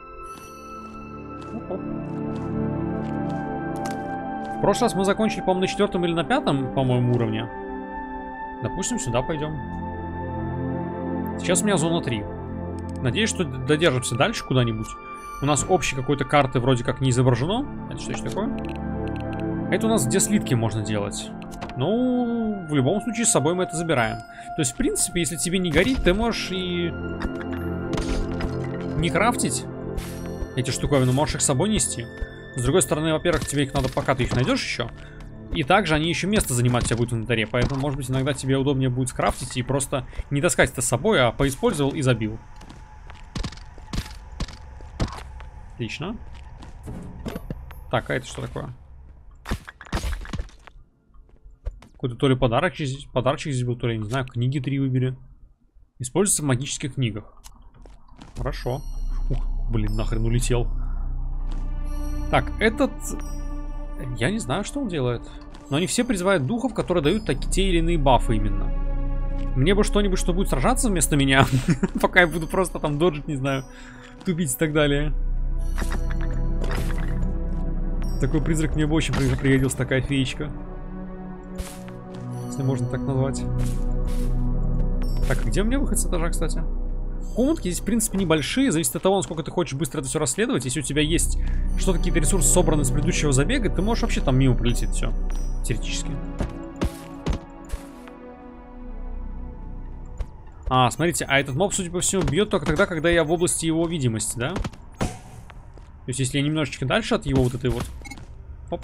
В прошлый раз мы закончили, по-моему, на четвертом или на пятом, по-моему, уровне. Допустим, сюда пойдем. Сейчас у меня зона три. Надеюсь, что додержимся дальше куда-нибудь. У нас общей какой-то карты вроде как не изображено. Это что еще такое? Это у нас где слитки можно делать. Ну, в любом случае, с собой мы это забираем. То есть, в принципе, если тебе не горит, ты можешь и не крафтить эти штуковины, можешь их с собой нести. С другой стороны, во-первых, тебе их надо, пока ты их найдешь еще. И также они еще место занимать у тебя будут в инвентаре. Поэтому, может быть, иногда тебе удобнее будет скрафтить и просто не таскать это с собой, а поиспользовал и забил. Отлично. Так, а это что такое? Какой-то то ли подарок здесь, подарочек здесь был, то ли, не знаю, книги три выбери. Используется в магических книгах. Хорошо. Ух, блин, нахрен улетел. Так, этот... Я не знаю, что он делает. Но они все призывают духов, которые дают такие, те или иные бафы именно. Мне бы что-нибудь, что будет сражаться вместо меня. Пока я буду просто там доджить, не знаю, тупить и так далее. Такой призрак мне бы очень пригодился, такая феечка. Если можно так назвать. Так, где мне выход с этажа, кстати? Комнатки здесь, в принципе, небольшие. Зависит от того, насколько ты хочешь быстро это все расследовать. Если у тебя есть что-то, какие-то ресурсы собраны с предыдущего забега, ты можешь вообще там мимо пролететь все. Теоретически. А, смотрите, а этот моб, судя по всему, бьет только тогда, когда я в области его видимости, да? То есть, если я немножечко дальше от его вот этой вот... Оп.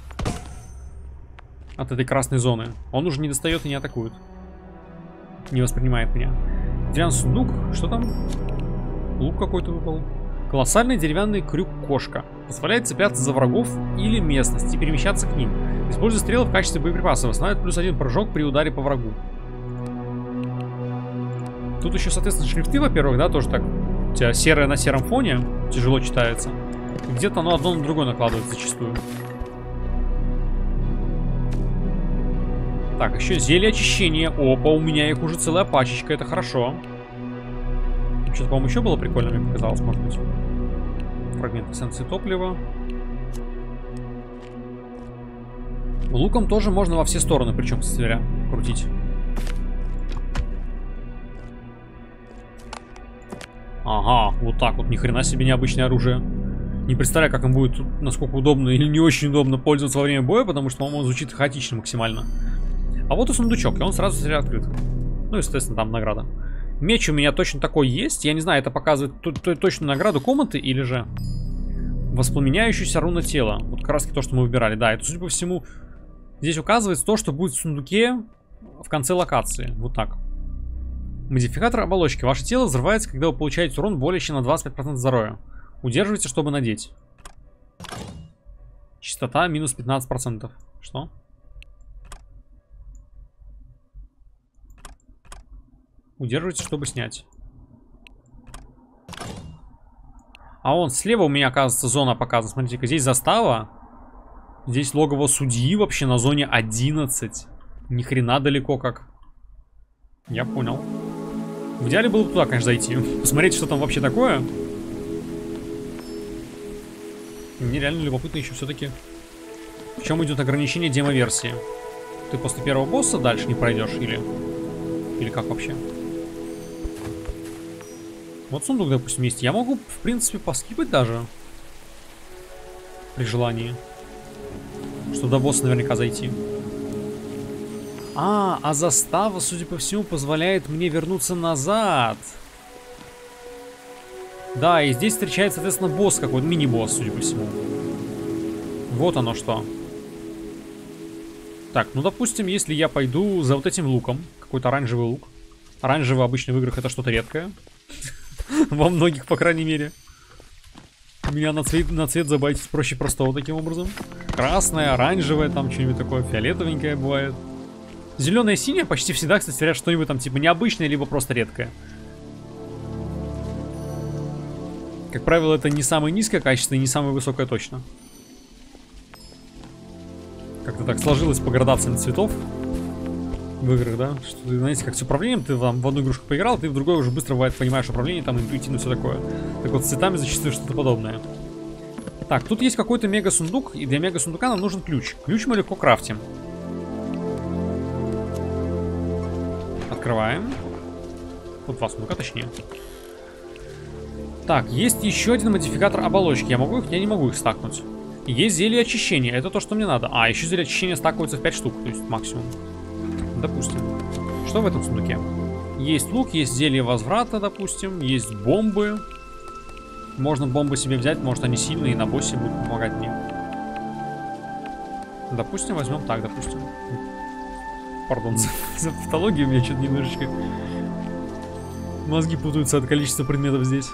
От этой красной зоны. Он уже не достает и не атакует. Не воспринимает меня. Деревянный сундук. Что там? Лук какой-то выпал. Колоссальный деревянный крюк-кошка. Позволяет цепляться за врагов или местность и перемещаться к ним. Используя стрелы в качестве боеприпаса. Восстанавливает плюс один прыжок при ударе по врагу. Тут еще, соответственно, шрифты, во-первых, да, тоже так. У тебя серое на сером фоне. Тяжело читается. Где-то оно одно на другое накладывается зачастую. Так, еще зелье очищения. Опа, у меня их уже целая пачечка, это хорошо. Что-то, по-моему, еще было прикольно, мне показалось, может быть. Фрагмент эссенции топлива. Луком тоже можно во все стороны, причем, кстати говоря, крутить. Ага, вот так вот, ни хрена себе необычное оружие. Не представляю, как им будет, насколько удобно или не очень удобно пользоваться во время боя, потому что, по-моему, он звучит хаотично максимально. А вот и сундучок, и он сразу смотря открыт. Ну, естественно, там награда. Меч у меня точно такой есть. Я не знаю, это показывает точно награду комнаты или же воспламеняющуюся руна тела. Вот как раз то, что мы выбирали. Да, это, судя по всему, здесь указывается то, что будет в сундуке в конце локации. Вот так. Модификатор оболочки. Ваше тело взрывается, когда вы получаете урон более чем на двадцать пять процентов здоровья. Удерживайте, чтобы надеть. Частота минус пятнадцать процентов. Что? Удерживайте, чтобы снять. А вон слева у меня, оказывается, зона показана. Смотрите-ка, здесь застава. Здесь логово судьи вообще на зоне одиннадцать. Ни хрена далеко как. Я понял. В идеале было бы туда, конечно, зайти. Посмотреть, что там вообще такое. Мне реально любопытно еще все-таки. В чем идет ограничение демо-версии? Ты после первого босса дальше не пройдешь или... Или как вообще? Вот сундук, допустим, есть. Я могу, в принципе, поскипать даже. При желании. Что до босса наверняка зайти. А, а застава, судя по всему, позволяет мне вернуться назад. Да, и здесь встречается, соответственно, босс какой-то, мини-босс, судя по всему. Вот оно что. Так, ну, допустим, если я пойду за вот этим луком. Какой-то оранжевый лук. Оранжевый обычно в играх это что-то редкое. Во многих, по крайней мере. Меня на цвет, на цвет забайтить проще простого таким образом. Красное, оранжевое, там что-нибудь такое, фиолетовенькое бывает. Зеленое и синее почти всегда, кстати, говорят, что-нибудь там типа необычное, либо просто редкое. Как правило, это не самое низкое качество и не самое высокое точно. Как-то так сложилось по градациям цветов в играх, да? Что, знаете, как с управлением, ты там в одну игрушку поиграл, ты в другой уже быстро бывает понимаешь управление, там интуитивно все такое. Так вот, с цветами зачастую что-то подобное. Так, тут есть какой-то мега-сундук, и для мега-сундука нам нужен ключ. Ключ мы легко крафтим. Открываем. Вот два сундука, точнее. Так, есть еще один модификатор оболочки. Я могу их? Я не могу их стакнуть. Есть зелье очищения. Это то, что мне надо. А, еще зелье очищения стакивается в пять штук. То есть максимум. Допустим. Что в этом сундуке? Есть лук, есть зелье возврата, допустим. Есть бомбы. Можно бомбы себе взять. Может, они сильные и на боссе будут помогать мне. Допустим, возьмем так, допустим. Пардон за, за патологию. У меня что-то немножечко... Мозги путаются от количества предметов здесь.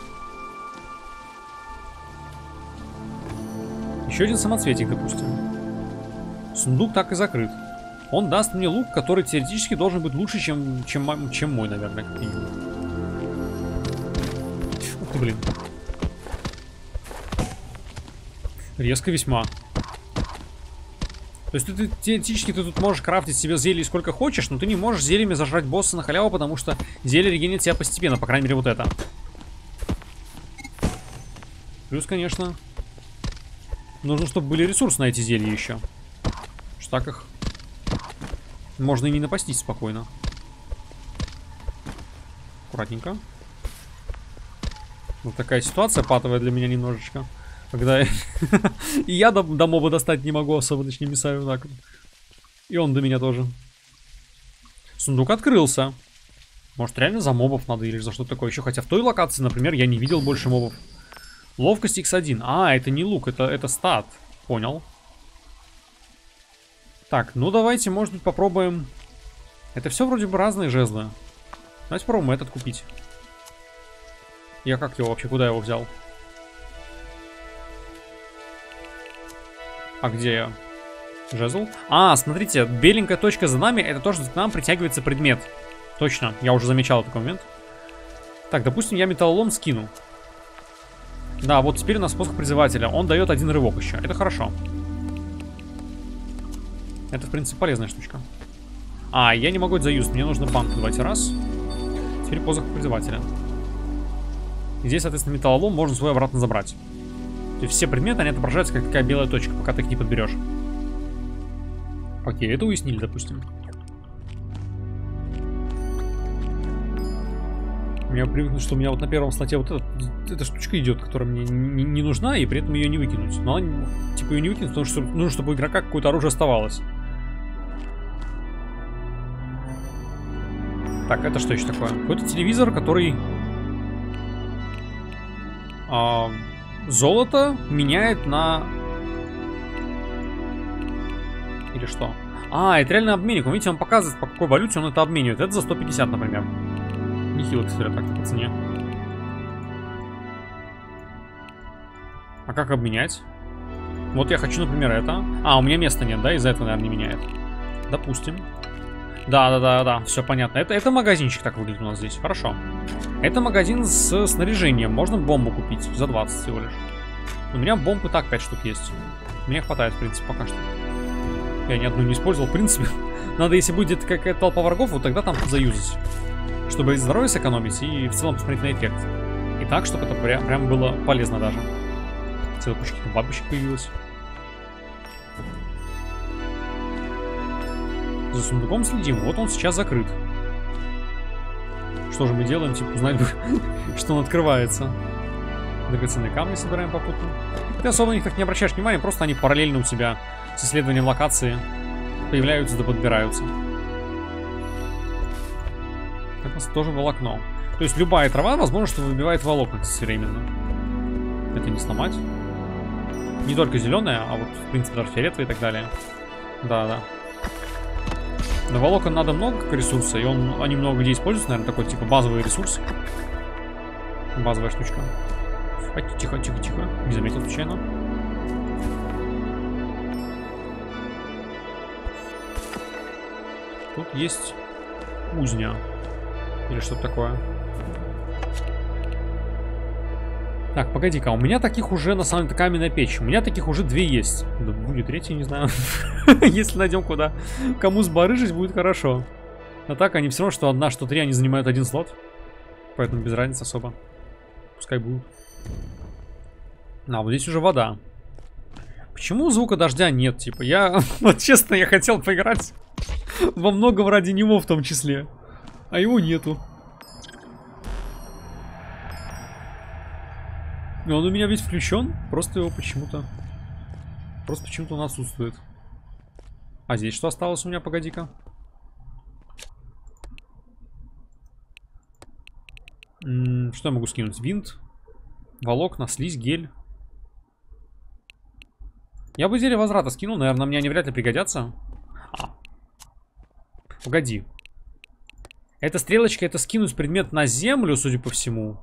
Еще один самоцветик, допустим. Сундук так и закрыт. Он даст мне лук, который теоретически должен быть лучше, чем, чем, чем мой, наверное, как минимум. Ух ты, блин. Резко весьма. То есть ты, ты, теоретически ты тут можешь крафтить себе зелье сколько хочешь, но ты не можешь зельями зажрать босса на халяву, потому что зелье регенит тебя постепенно, по крайней мере вот это. Плюс, конечно, нужно, чтобы были ресурсы на эти зелья еще. Что так их можно и не напастись спокойно. Аккуратненько. Вот такая ситуация патовая для меня немножечко. Когда и я до, до моба достать не могу особо, точнее, мисаю так. И он до меня тоже. Сундук открылся. Может, реально за мобов надо или за что-то такое еще. Хотя в той локации, например, я не видел больше мобов. Ловкость икс один. А, это не лук, это, это стат. Понял. Так, ну давайте, может быть, попробуем. Это все вроде бы разные жезлы. Давайте попробуем этот купить. Я как его вообще, куда я его взял? А где я? Жезл? А, смотрите, беленькая точка за нами, это то, что к нам притягивается предмет. Точно, я уже замечал такой момент. Так, допустим, я металлолом скину. Да, вот теперь у нас посох призывателя. Он дает один рывок еще. Это хорошо. Это, в принципе, полезная штучка. А, я не могу это заюзать. Мне нужно банк. Давайте раз. Теперь посох призывателя. И здесь, соответственно, металлолом можно свой обратно забрать. То есть все предметы, они отображаются как такая белая точка, пока ты их не подберешь. Окей, это уяснили, допустим. Я привыкну, что у меня вот на первом слоте вот эта, эта штучка идет, которая мне не, не нужна, и при этом ее не выкинуть. Но она, типа, ее не выкинуть, потому что нужно, чтобы у игрока какое-то оружие оставалось. Так, это что еще такое? Какой-то телевизор, который... А, золото меняет на... Или что? А, это реально обменник. Вы видите, он показывает, по какой валюте он это обменивает. Это за сто пятьдесят, например. Нехило, кстати, так по цене. А как обменять? Вот я хочу, например, это. А, у меня места нет, да? Из-за этого, наверное, не меняет. Допустим. Да-да-да-да, все понятно. Это, это магазинчик так выглядит у нас здесь. Хорошо. Это магазин с снаряжением. Можно бомбу купить за двадцать всего лишь. У меня бомб и так пять штук есть. Мне хватает, в принципе, пока что. Я ни одну не использовал, в принципе. Надо, если будет какая-то толпа врагов, вот тогда там заюзать. Чтобы здоровье сэкономить и в целом посмотреть на эффект. И так, чтобы это прям, прям было полезно даже. Целая куча бабочек появилась. За сундуком следим. Вот он сейчас закрыт. Что же мы делаем? Типа узнать бы, что он открывается. Драгоценные камни собираем попутно. Ты особо на них так не обращаешь внимания, просто они параллельно у тебя с исследованием локации появляются да подбираются. Это у нас тоже волокно. То есть любая трава, возможно, что выбивает волокна временно. Это не сломать. Не только зеленая, а вот, в принципе, даже фиолетовая и так далее. Да-да. На волокон надо много как ресурса, и он, они много где используются, наверное, такой, типа, базовый ресурс. Базовая штучка. Ай, тихо, тихо, тихо. Не заметил случайно. Тут есть кузня. Или что-то такое. Так, погоди-ка, у меня таких уже, на самом деле, каменная печь. У меня таких уже две есть. Да будет третья, не знаю. Если найдем куда. Кому сбарыжить, будет хорошо. А так, они все равно, что одна, что три, они занимают один слот. Поэтому без разницы особо. Пускай будут. А, вот здесь уже вода. Почему звука дождя нет? Типа, я... Вот честно, я хотел поиграть во многом ради него в том числе. А его нету. Но он у меня ведь включен. Просто его почему-то... Просто почему-то он отсутствует. А здесь что осталось у меня? Погоди-ка. М-м, что я могу скинуть? Винт. Волокна, слизь, гель. Я бы зелье возврата скинул. Наверное, мне они вряд ли пригодятся. А. Погоди. Эта стрелочка, это скинуть предмет на землю, судя по всему.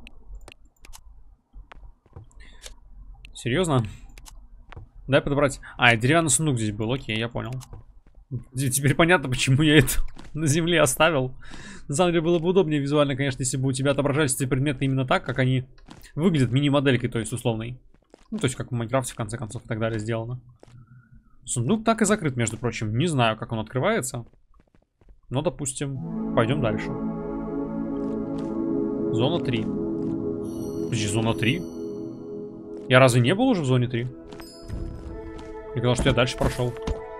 Серьезно? Дай подобрать. А, деревянный сундук здесь был. Окей, я понял. Теперь понятно, почему я это на земле оставил. На самом деле было бы удобнее визуально, конечно, если бы у тебя отображались эти предметы именно так, как они выглядят мини-моделькой, то есть условной. Ну, то есть как в Майнкрафте, в конце концов, и так далее сделано. Сундук так и закрыт, между прочим. Не знаю, как он открывается. Но, допустим, пойдем дальше. Зона три. Подожди, зона три? Я разве не был уже в зоне три? Я говорил, что я дальше прошел.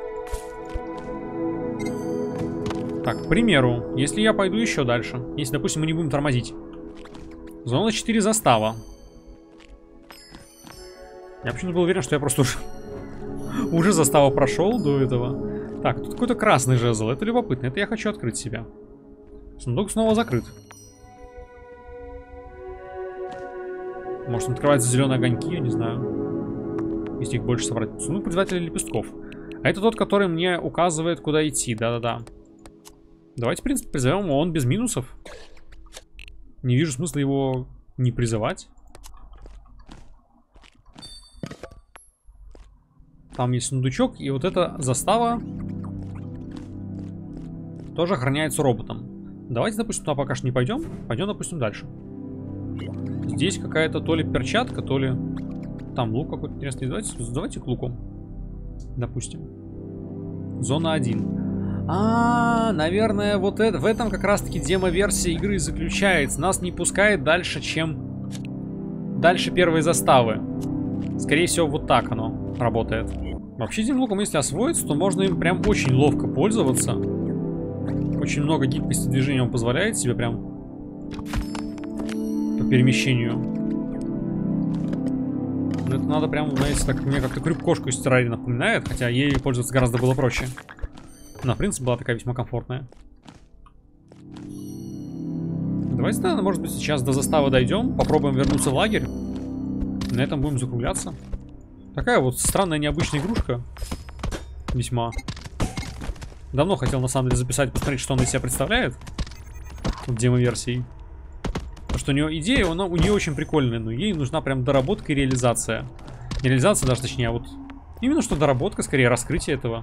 Так, к примеру, если я пойду еще дальше. Если, допустим, мы не будем тормозить. Зона четыре застава. Я почему-то был уверен, что я просто уже... уже заставу прошел до этого. Так, тут какой-то красный жезл. Это любопытно. Это я хочу открыть себя. Сундук снова закрыт. Может, он открывается зеленые огоньки, я не знаю. Если их больше собрать. Сундук производителя лепестков. А это тот, который мне указывает, куда идти. Да-да-да. Давайте, в принципе, призовем его. Он без минусов. Не вижу смысла его не призывать. Там есть сундучок, и вот эта застава тоже охраняется роботом. Давайте, допустим, туда пока что не пойдем. Пойдем, допустим, дальше. Здесь какая-то то ли перчатка, то ли... Там лук какой-то интересный. Давайте, давайте к луку. Допустим. Зона один. А, наверное, вот это, в этом как раз-таки демо-версия игры заключается. Нас не пускает дальше, чем... Дальше первой заставы. Скорее всего, вот так оно работает. Вообще, этим луком, если освоиться, то можно им прям очень ловко пользоваться. Очень много гибкости движения он позволяет себе прям по перемещению. Но это надо прям, знаете, так мне как-то крюк-кошку из террарии напоминает, хотя ей пользоваться гораздо было проще. Но, в принципе, была такая весьма комфортная. Давайте, наверное, может быть, сейчас до заставы дойдем, попробуем вернуться в лагерь. На этом будем закругляться. Такая вот странная, необычная игрушка. Весьма. Давно хотел, на самом деле, записать, посмотреть, что он из себя представляет. В демо-версии. То, что у нее идея, она у нее очень прикольная, но ей нужна прям доработка и реализация. Не реализация даже, точнее, а вот именно что доработка, скорее, раскрытие этого.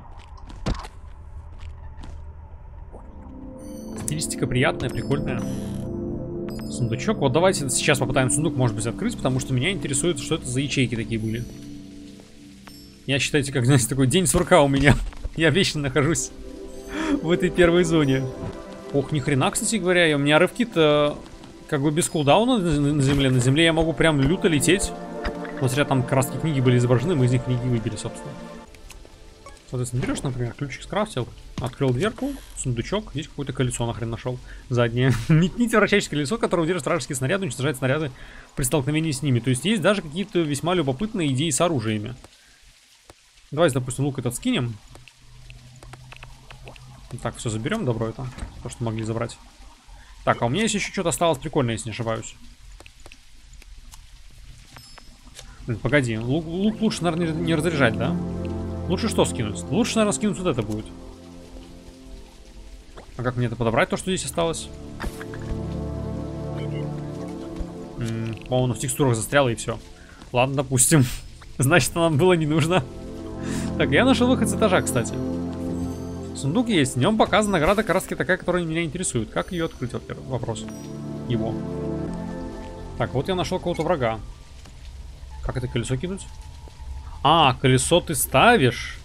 Стилистика приятная, прикольная. Сундучок. Вот давайте сейчас попытаем сундук, может быть, открыть, потому что меня интересует, что это за ячейки такие были. Я, считайте, как, знаете, такой день сурка у меня. Я вечно нахожусь в этой первой зоне. Ох, ни хрена, кстати говоря, у меня рывки-то как бы без кулдауна на земле. На земле я могу прям люто лететь. Вот зря там краски книги были изображены, мы из них книги выбили, собственно. Соответственно, берешь, например, ключик скрафтил, открыл дверку, сундучок, здесь какое-то колесо нахрен нашел. Заднее. Метните вращающее колесо, которое удерживает вражеские снаряды, уничтожает снаряды при столкновении с ними. То есть есть даже какие-то весьма любопытные идеи с оружиями. Давайте, допустим, лук этот скинем. Так, все заберем, добро это. То, что могли забрать. Так, а у меня есть еще что-то осталось прикольное, если не ошибаюсь. Блин, погоди, лук, лук лучше, наверное, не разряжать, да? Лучше что скинуть? Лучше, наверное, скинуть вот это будет. А как мне это подобрать, то, что здесь осталось? По-моему, в текстурах застряло и все. Ладно, допустим. Значит, нам было не нужно. Так, я нашел выход с этажа, кстати. Сундук есть, в нем показана награда, как раз таки такая, которая меня интересует. Как ее открыть, во-первых, вопрос. Его. Так, вот я нашел какого-то врага. Как это колесо кинуть? А, колесо ты ставишь?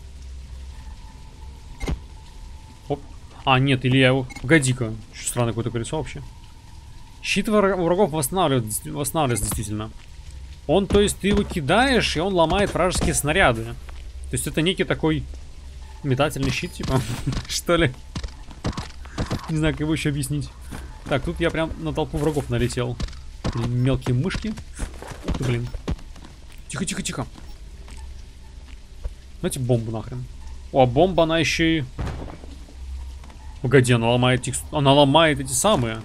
Оп. А, нет, или я его... Погоди-ка. Странное какое-то колесо вообще. Щит у врагов восстанавливается, восстанавливается действительно. Он, то есть, ты его кидаешь, и он ломает вражеские снаряды. То есть это некий такой метательный щит, типа, что ли? Не знаю, как его еще объяснить. Так, тут я прям на толпу врагов налетел. Мелкие мышки. Ух ты, блин. Тихо, тихо, тихо. Давайте бомбу нахрен. О, а бомба, она еще и... Погоди, она ломает текст... Она ломает эти самые.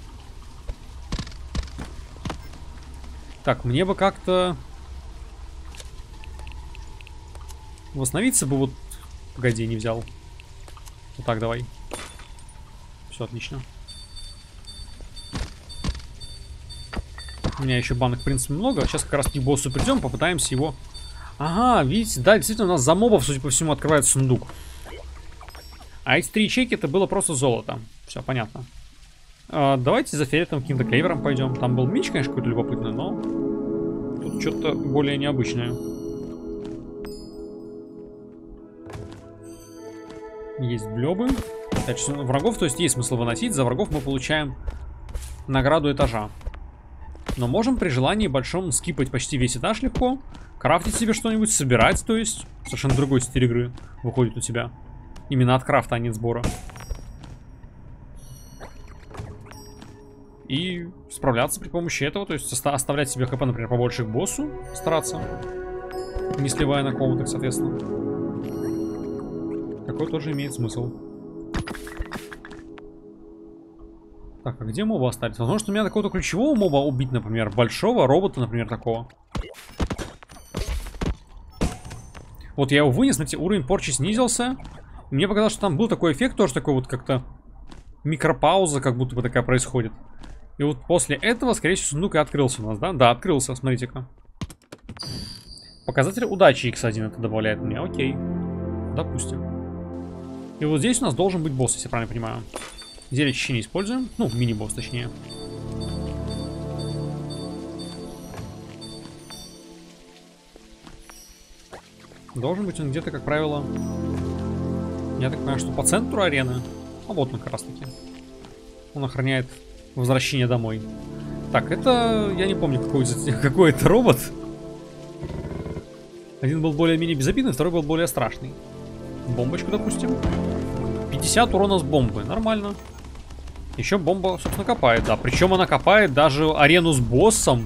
Так, мне бы как-то... Восстановиться бы вот... Погоди, не взял. Вот так, давай. Все, отлично. У меня еще банок, в принципе, много. Сейчас как раз к боссу придем, попытаемся его... Ага, видите, да, действительно, у нас за мобов, судя по всему, открывается сундук. А эти три ячейки, это было просто золото. Все, понятно. А, давайте за фиолетовым каким-то клевером пойдем. Там был меч, конечно, какой-то любопытный, но... Тут что-то более необычное. Есть блёбы. Врагов, то есть есть смысл выносить. За врагов мы получаем награду этажа. Но можем при желании большом скипать почти весь этаж легко. Крафтить себе что-нибудь, собирать, то есть. Совершенно другой стиль игры выходит у тебя. Именно от крафта, а не от сбора. И справляться при помощи этого. То есть оставлять себе хп, например, побольше к боссу. Стараться. Не сливая на комнатах, соответственно. Такой тоже имеет смысл. Так, а где моба остались? Возможно, что у меня такого-то ключевого моба убить, например. Большого робота, например, такого. Вот я его вынес, знаете, уровень порчи снизился. Мне показалось, что там был такой эффект, тоже такой вот как-то микропауза, как будто бы такая происходит. И вот после этого, скорее всего, сундук и открылся у нас, да? Да, открылся, смотрите-ка. Показатель удачи икс один это добавляет мне, окей. Допустим. И вот здесь у нас должен быть босс, если я правильно понимаю. Зелье очищения используем. Ну, мини-босс, точнее. Должен быть он где-то, как правило... Я так понимаю, что по центру арены. А вот он как раз таки. Он охраняет возвращение домой. Так, это... Я не помню, какой, какой это робот. Один был более-менее безобидный, второй был более страшный. Бомбочку, допустим. пятьдесят урона с бомбы. Нормально. Еще бомба, собственно, копает, да. Причем она копает даже арену с боссом.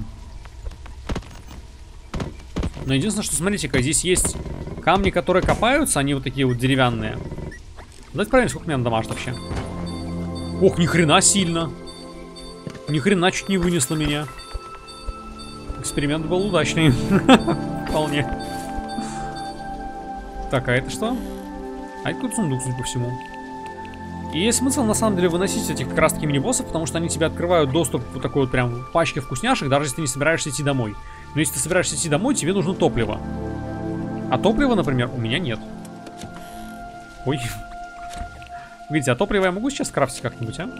Но единственное, что, смотрите-ка, здесь есть камни, которые копаются. Они вот такие вот деревянные. Давайте проверим, сколько у меня дамажит вообще. Ох, ни хрена сильно. Ни хрена чуть не вынесло меня. Эксперимент был удачный. Вполне. Так, а это что? А это какой-то сундук, судя по всему. И есть смысл на самом деле выносить этих как раз таки мини-боссов, потому что они тебе открывают доступ к вот такой вот прям пачке вкусняшек, даже если ты не собираешься идти домой. Но если ты собираешься идти домой, тебе нужно топливо. А топлива, например, у меня нет. Ой. Видите, а топливо я могу сейчас скрафтить как-нибудь, а?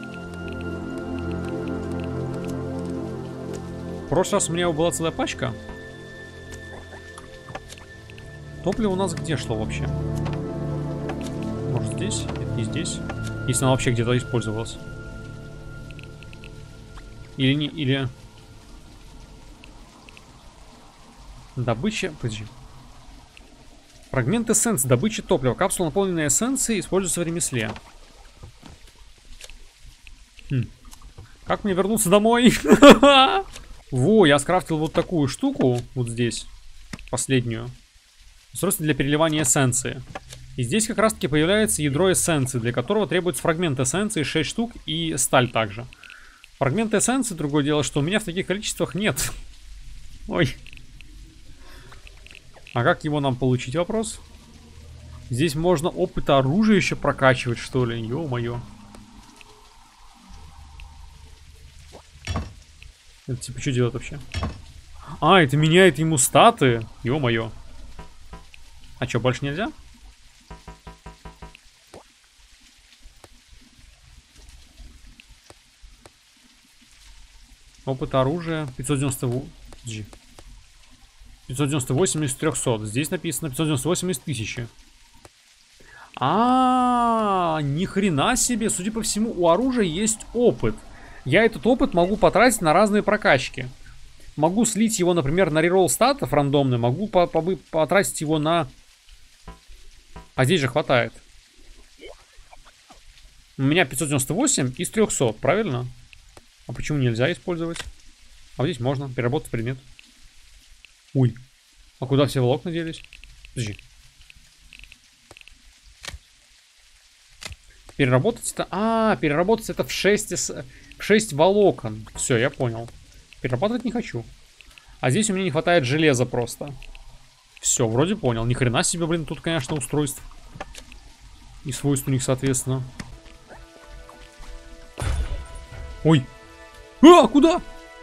В прошлый раз у меня его была целая пачка. Топливо у нас где шло вообще? Может здесь? Нет, не здесь. Если оно вообще где-то использовалось. Или не... Или... Добыча... Подожди. Фрагмент эссенции. Добыча топлива. Капсула, наполненная эссенцией, используется в ремесле. Хм. Как мне вернуться домой? Во, я скрафтил вот такую штуку. Вот здесь. Последнюю. Устройство для переливания эссенции. И здесь как раз таки появляется ядро эссенции, для которого требуется фрагмент эссенции шесть штук и сталь также. Фрагмент эссенции, другое дело, что у меня в таких количествах нет. Ой. А как его нам получить, вопрос? Здесь можно опыт оружия еще прокачивать, что ли? Ё-моё. Это типа что делать вообще? А, это меняет ему статы? Ё-моё. А что, больше нельзя? Опыт оружия пятьсот девяносто восемь. пятьсот девяносто восемь из трёхсот. Здесь написано пятьсот девяносто восемь из тысячи. А, ни хрена себе. Судя по всему, у оружия есть опыт. Я этот опыт могу потратить на разные прокачки. Могу слить его, например, на реролл статов рандомный. Могу по -по потратить его на... А здесь же хватает. У меня пятьсот девяносто восемь из трёхсот, правильно? А почему нельзя использовать? А вот здесь можно. Переработать предмет. Ой. А куда все волокна делись? Подожди. Переработать это... А, переработать это в шесть, в шесть волокон. Все, я понял. Перерабатывать не хочу. А здесь у меня не хватает железа просто. Все, вроде понял. Ни хрена себе, блин, тут, конечно, устройств. И свойств у них, соответственно. Ой. А, куда?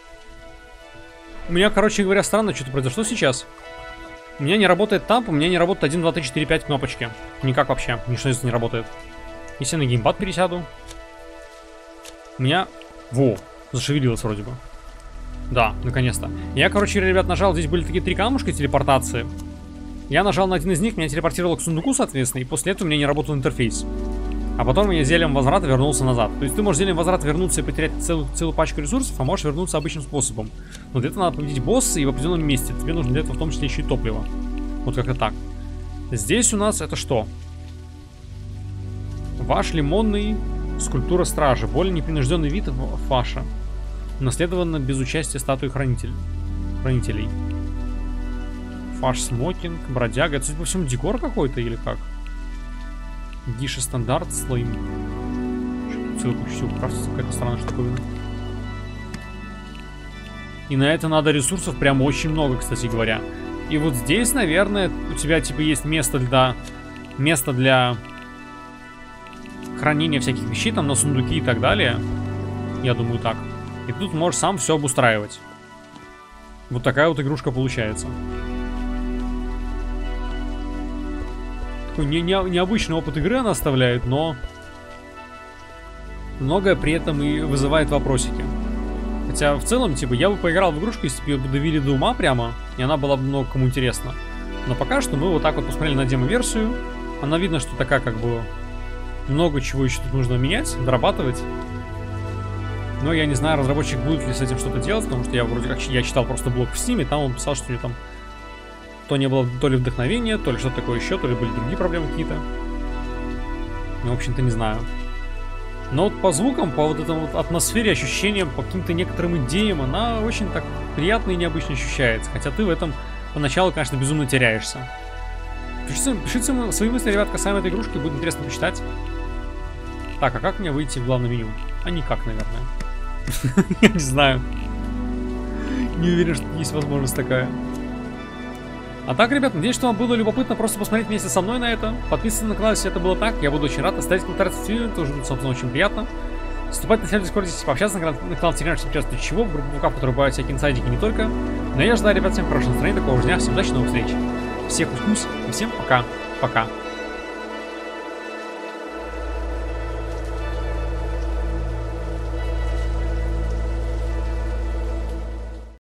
У меня, короче говоря, странно что-то произошло сейчас. У меня не работает тамп, у меня не работает один, два, три, четыре, пять кнопочки. Никак вообще, ничто здесь не работает. Если я на геймпад пересяду. У меня... Во, зашевелилось вроде бы. Да, наконец-то. Я, короче, ребят, нажал, здесь были такие три камушка телепортации. Я нажал на один из них, меня телепортировало к сундуку, соответственно, и после этого у меня не работал интерфейс. А потом я зельем возврата вернулся назад. То есть ты можешь зельем возврата вернуться и потерять целую, целую пачку ресурсов, а можешь вернуться обычным способом. Но для этого надо победить босса и в определенном месте. Тебе нужно для этого в том числе еще и топливо. Вот как-то так. Здесь у нас это что? Ваш лимонный скульптура стражи. Более непринужденный вид фаша. Унаследовано без участия статуи хранитель... хранителей. Фаш смокинг, бродяга. Это, судя по всему, декор какой-то или как? Гиша стандарт, слоим. Целую кучу всего крафтится, какая-то странная штуковина. И на это надо ресурсов прям очень много, кстати говоря. И вот здесь, наверное, у тебя типа есть место для... Место для... хранения всяких вещей, там на сундуки и так далее. Я думаю, так. И тут можешь сам все обустраивать. Вот такая вот игрушка получается. Такой не, не, необычный опыт игры она оставляет, но многое при этом и вызывает вопросики. Хотя в целом, типа, я бы поиграл в игрушку, если бы ее довели до ума прямо, и она была бы много кому интересна. Но пока что мы вот так вот посмотрели на демо-версию. Она видно, что такая как бы много чего еще тут нужно менять, дорабатывать. Но я не знаю, разработчик будет ли с этим что-то делать, потому что я вроде как я читал просто блог в Steam, и там он писал, что у него там то не было то ли вдохновения, то ли что-то такое еще, то ли были другие проблемы какие-то. Ну, в общем-то, не знаю. Но вот по звукам, по вот этой вот атмосфере, ощущениям, по каким-то некоторым идеям, она очень так приятно и необычно ощущается. Хотя ты в этом поначалу, конечно, безумно теряешься. Пишите, пишите свои мысли, ребят, касаемо этой игрушки, будет интересно почитать. Так, а как мне выйти в главное меню? А никак, наверное. Я не знаю. Не уверен, что есть возможность такая. А так, ребят, надеюсь, что вам было любопытно просто посмотреть вместе со мной на это. Подписывайтесь на канал, если это было так. Я буду очень рад. Оставить комментарий с видео, тоже будет, собственно, очень приятно. Вступайте на сервер Discord, здесь пообщаться, на канал, на канал Telegram, чтобы участвовать чего, в группе ВК, в которой бывают всякие инсайдики, не только. Но я желаю, ребят, всем хорошего настроения, такого же дня, всем удачи, новых встреч. Всех кусь-кусь и всем пока. Пока.